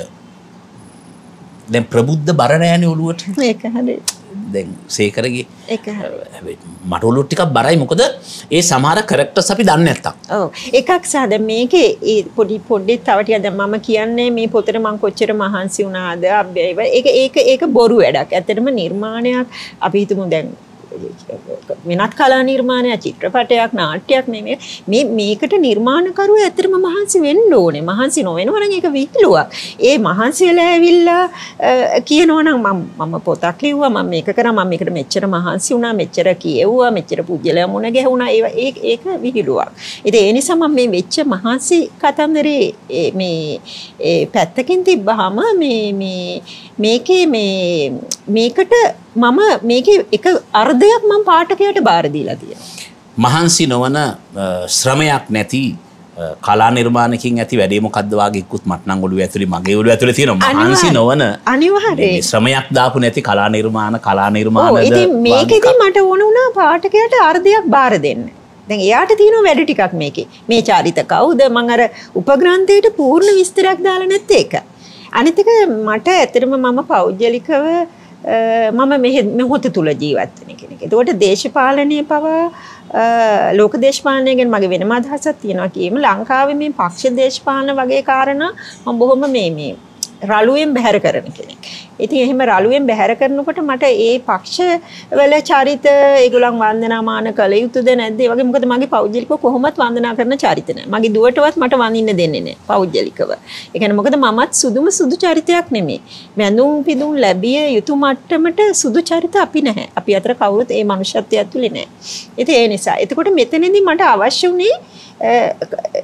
දැන් ප්‍රබුද්ධ බර නෑනේ ඔළුවට. ඒක හරි. දැන් සේකරගේ ඒක හරි. මට ඔළුව ටිකක් බරයි මොකද ඒ සමහර කැරක්ටර්ස් අපි දන්නේ නැත්තම්. ඔව්. එකක් සාද මේකේ ඒ පොඩි පොඩි තව ටිකක් දැන් මම කියන්නේ මේ පොතේ මම කොච්චර මහන්සි වුණාද ඒක ඒක ඒක බොරු වැඩක්. ඇත්තටම නිර්මාණයක් අපි හිතමු දැන් වෙනත් කලා නිර්මාණයක් චිත්‍රපටයක් නාට්‍යයක් මේ මේ මේකට නිර්මාණකරුවෝ ඇත්තටම මහන්සි වෙන්න ඕනේ. මහන්සි නොවෙනවා නම් ඒක විහිළුවක්. ඒ මහන්සි වෙලා ඇවිල්ලා කියනවා නම් මම මම පොතක් ලිව්වා මම මේක කරා මම මේකට මෙච්චර මහන්සි වුණා මෙච්චර කියෙව්වා මෙච්චර පුජ්‍යලයා මුණ ගැහුණා ඒක ඒක විහිළුවක්. ඉතින් ඒ නිසා මම මේ වෙච්ච මහන්සි කතන්දරේ මේ ඒ පැත්තකින් තිබ්බහම මේ මේ මේකේ මේ මේකට මම මේකේ එක අර්ධයක් මම පාඨකයාට බාර දීලා තියෙනවා. මහන්සි නොවන ශ්‍රමයක් නැති කලා නිර්මාණකින් ඇති වැඩේ මොකද්ද වාගේ ඉක්කුත් මට නම් ඔළුව ඇතුලේ මගේ ඔළුව ඇතුලේ තියෙනවා මහන්සි නොවන අනිවාර්යයෙන් ශ්‍රමයක් දාපු නැති කලා නිර්මාණ කලා නිර්මාණද ඔව් ඉතින් මේකෙදි මට ඕන වුණා පාඨකයාට අර්ධයක් බාර දෙන්න. දැන් එයාට තියෙන වැඩ ටිකක් මේකේ. මේ චරිත කවුද මම අර උපග්‍රන්ථයට පූර්ණ විස්තරයක් දාලා නැත්තේ ඒක. අනිත් එක මට ඇත්තටම මම පෞද්ගලිකව මම මෙහොත තුල ජීවත් වෙන කෙනෙක්. ඒකට දේශපාලනයේ පවා ලෝක දේශපාලනය ගැන මගේ වෙනම අදහසක් තියෙනවා කියීම ලංකාවේ මේ පක්ෂ දේශපාලන වගේ කාරණා මම බොහොම මේ මේ රළුවෙන් බැහැර කරන කෙනෙක්. ඉතින් එහෙම රළුවෙන් බැහැර කරනකොට මට ඒ පක්ෂ වල චරිත ඒගොල්ලන් වන්දනාමාන කළ යුතුද නැද්ද? ඒ වගේ මොකද මගේ පෞද්ගලිකව කොහොමවත් වන්දනා කරන චරිත නැහැ. මගේ දුවටවත් මට වඳින්න දෙන්නේ නැහැ පෞද්ගලිකව. ඒ කියන්නේ මොකද මමත් සුදුම සුදු චරිතයක් නෙමෙයි. වැඳුම් පිදුම් ලැබිය යුතු මට්ටමට සුදු චරිත අපි නැහැ. අපි අතර කවුරුත් ඒ මනුෂ්‍යත්වය ඇතුලේ නැහැ. ඉතින් ඒ නිසා එතකොට මෙතනදී මට අවශ්‍ය වුණේ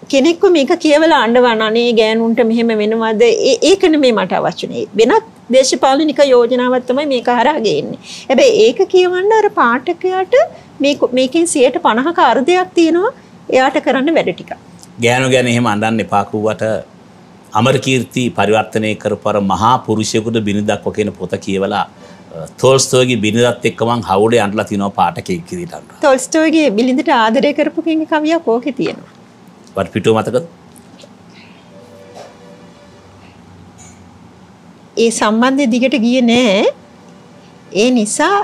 කෙනෙක්ව මේක කියවලා අඬවන අනේ ගෑනුන්ට මෙහෙම වෙනවද ඒක නෙමෙයි මට අවශ්‍යනේ. වෙනත් දේශපාලනික යෝජනාවක් තමයි මේක හරහා ගේන්නේ. හැබැයි ඒක කියවන්න අර පාඨකයාට මේක මේකෙන් සියයට පනහක අර්ධයක් තියෙනවා එයාට කරන්න වැඩ ටික. ගෑනු ගැන එහෙම අඬන්න එපා කිව්වට අමරකීර්ති පරිවර්තනය කරපර මහා පුරුෂයෙකුට බිරිඳක් කියන පොත කියවලා තෝල්ස්තෝයිගේ බිරිඳත් එක්ක මං හවුලේ අඬලා තිනවා පාඨකයෙක් විදිහට අඬනවා. තෝල්ස්තෝයිගේ බිරිඳට ආදරය කරපු කෙනෙක් කවියක් ඕකේ තියෙනවා. වට පිටුව මතකද? ඒ සම්බන්ධය දිගට ගියේ නෑ. ඒ නිසා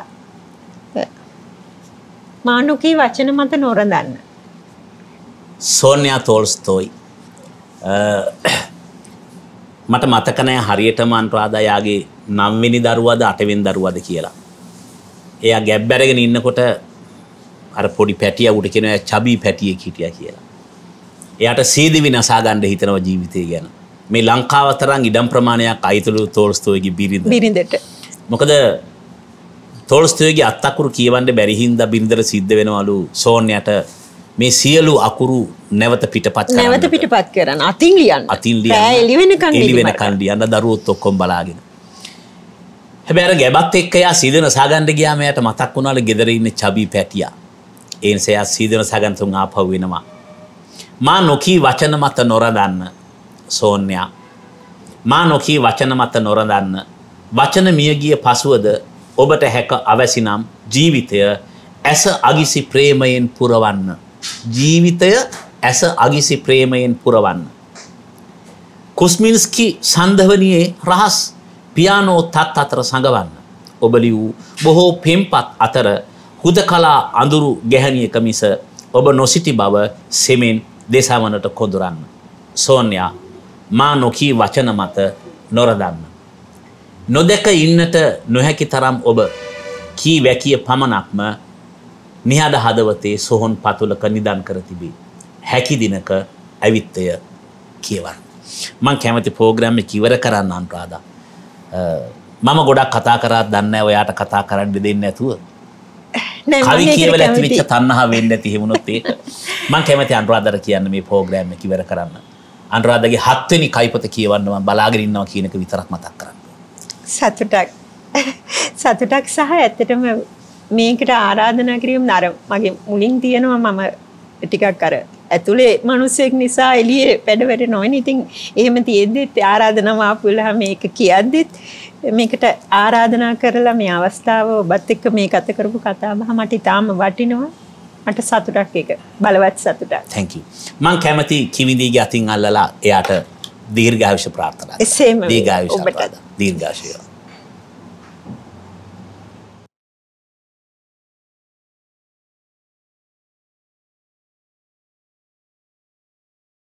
මානුකී වචන මත නොරඳන්න. සෝනියා තෝල්ස්තෝයි මට මතක නෑ හරියටම අනුරාධා යාගේ නව වෙනි දරුවාද අට වෙනි දරුවාද කියලා. එයා ගැබ් බැරගෙන ඉන්නකොට අර පොඩි පැටියා උඩ කියනවා චබි පැටියෙක් හිටියා කියලා. එයාට සීදිවි නසා ගන්න හිතනවා ජීවිතය ගැන. මේ ලංකාව තරම් ඉඩම් ප්‍රමාණයක් අයිතුළු තෝල්ස්තෝයිගේ බිරිඳ. බිරිඳට. මොකද තෝල්ස්තෝයිගේ අත්අකුරු කියවන්න බැරි හින්දා බිරිඳට සිද්ධ වෙනවලු සෝන්යාට මේ සියලු අකුරු නැවත පිටපත් කරන්න. නැවත පිටපත් කරන්න. අතින් ලියන්න. අතින් ලියන්න. පෑ එළි වෙනකන් එළි වෙනකන් ලියන්න දරුවොත් ඔක්කොම බලාගෙන. හැබැයි අර ගැබත් එක්ක යා සීදන සාගන්න ගියාම එයාට මතක් වුණාලු ගෙදර ඉන්න චබි පැටියා. ඒ නිසා යා සීදන සාගන්න තුන් ආපහු වෙනවා. මා නොකී වචන මත නොරඳන්න සෝන්යා. මා නොකී වචන මත නොරඳන්න. වචන මියගිය පසුවද ඔබට හැක අවැසි නම් ජීවිතය ඇස අගිසි ප්‍රේමයෙන් පුරවන්න. ජීවිතය ඇස අගිසි ප්‍රේමයෙන් පුරවන්න. කුස්මින්ස්කි සන්ධවනියේ රහස් පියානෝ තත් අතර සඟවන්න. ඔබ ලියූ බොහෝ පෙම්පත් අතර හුදකලා අඳුරු ගැහැණියක මිස ඔබ නොසිටි බව සෙමෙන් දේශාවනට කොඳුරන්න. සෝන්යා මා නොකී වචන මත නොරදන්න. නොදැක ඉන්නට නොහැකි තරම් ඔබ කී වැකිය පමණක්ම නිහඬ හදවතේ සොහොන් පතුලක නිදන් කර තිබේ. හැකි දිනක ඇවිත්තය කියවන්න. මං කැමති ප්‍රෝග්‍රෑම් එක ඉවර කරන්න අනුරාධා. මම ගොඩක් කතා කරා දන්නේ ඔයාට කතා කරන්න දෙන්නේ නැතුව. කවි කියවල ඇති වෙච්ච තණ්හාව වෙන්නේ නැති හිමුනොත් ඒක. මං කැමති අනුරාධාට කියන්න මේ ප්‍රෝග්‍රෑම් එක ඉවර කරන්න. අනුරාධාගේ හත් වෙනි කයිපත කියවන්න මම බලාගෙන ඉන්නවා කියන එක විතරක් මතක් කරන්න. සතුටක්. සතුටක් සහ ඇත්තටම මේකට ආරාධනා කිරීම නර මගේ මුලින් තියෙනවා මම ටිකක් අර ඇතුලේ මිනිස්සෙක් නිසා එළියේ වැඩ වැඩ නොවන. ඉතින් එහෙම තියෙද්දිත් ආරාධනාව ආපු වෙලාව මේක කියද්දිත් මේකට ආරාධනා කරලා මේ අවස්ථාව ඔබත් එක්ක මේ ගත කරපු කතා බහ මට ඉතාම වටිනවා. මට සතුටක් ඒක. බලවත් සතුටක්. thank you. මං කැමති කිවිඳීගේ අතින් අල්ලලා එයාට දීර්ඝායුෂ ප්‍රාර්ථනා කරනවා. එසේම දීර්ඝායුෂ ඔබට දීර්ඝායුෂ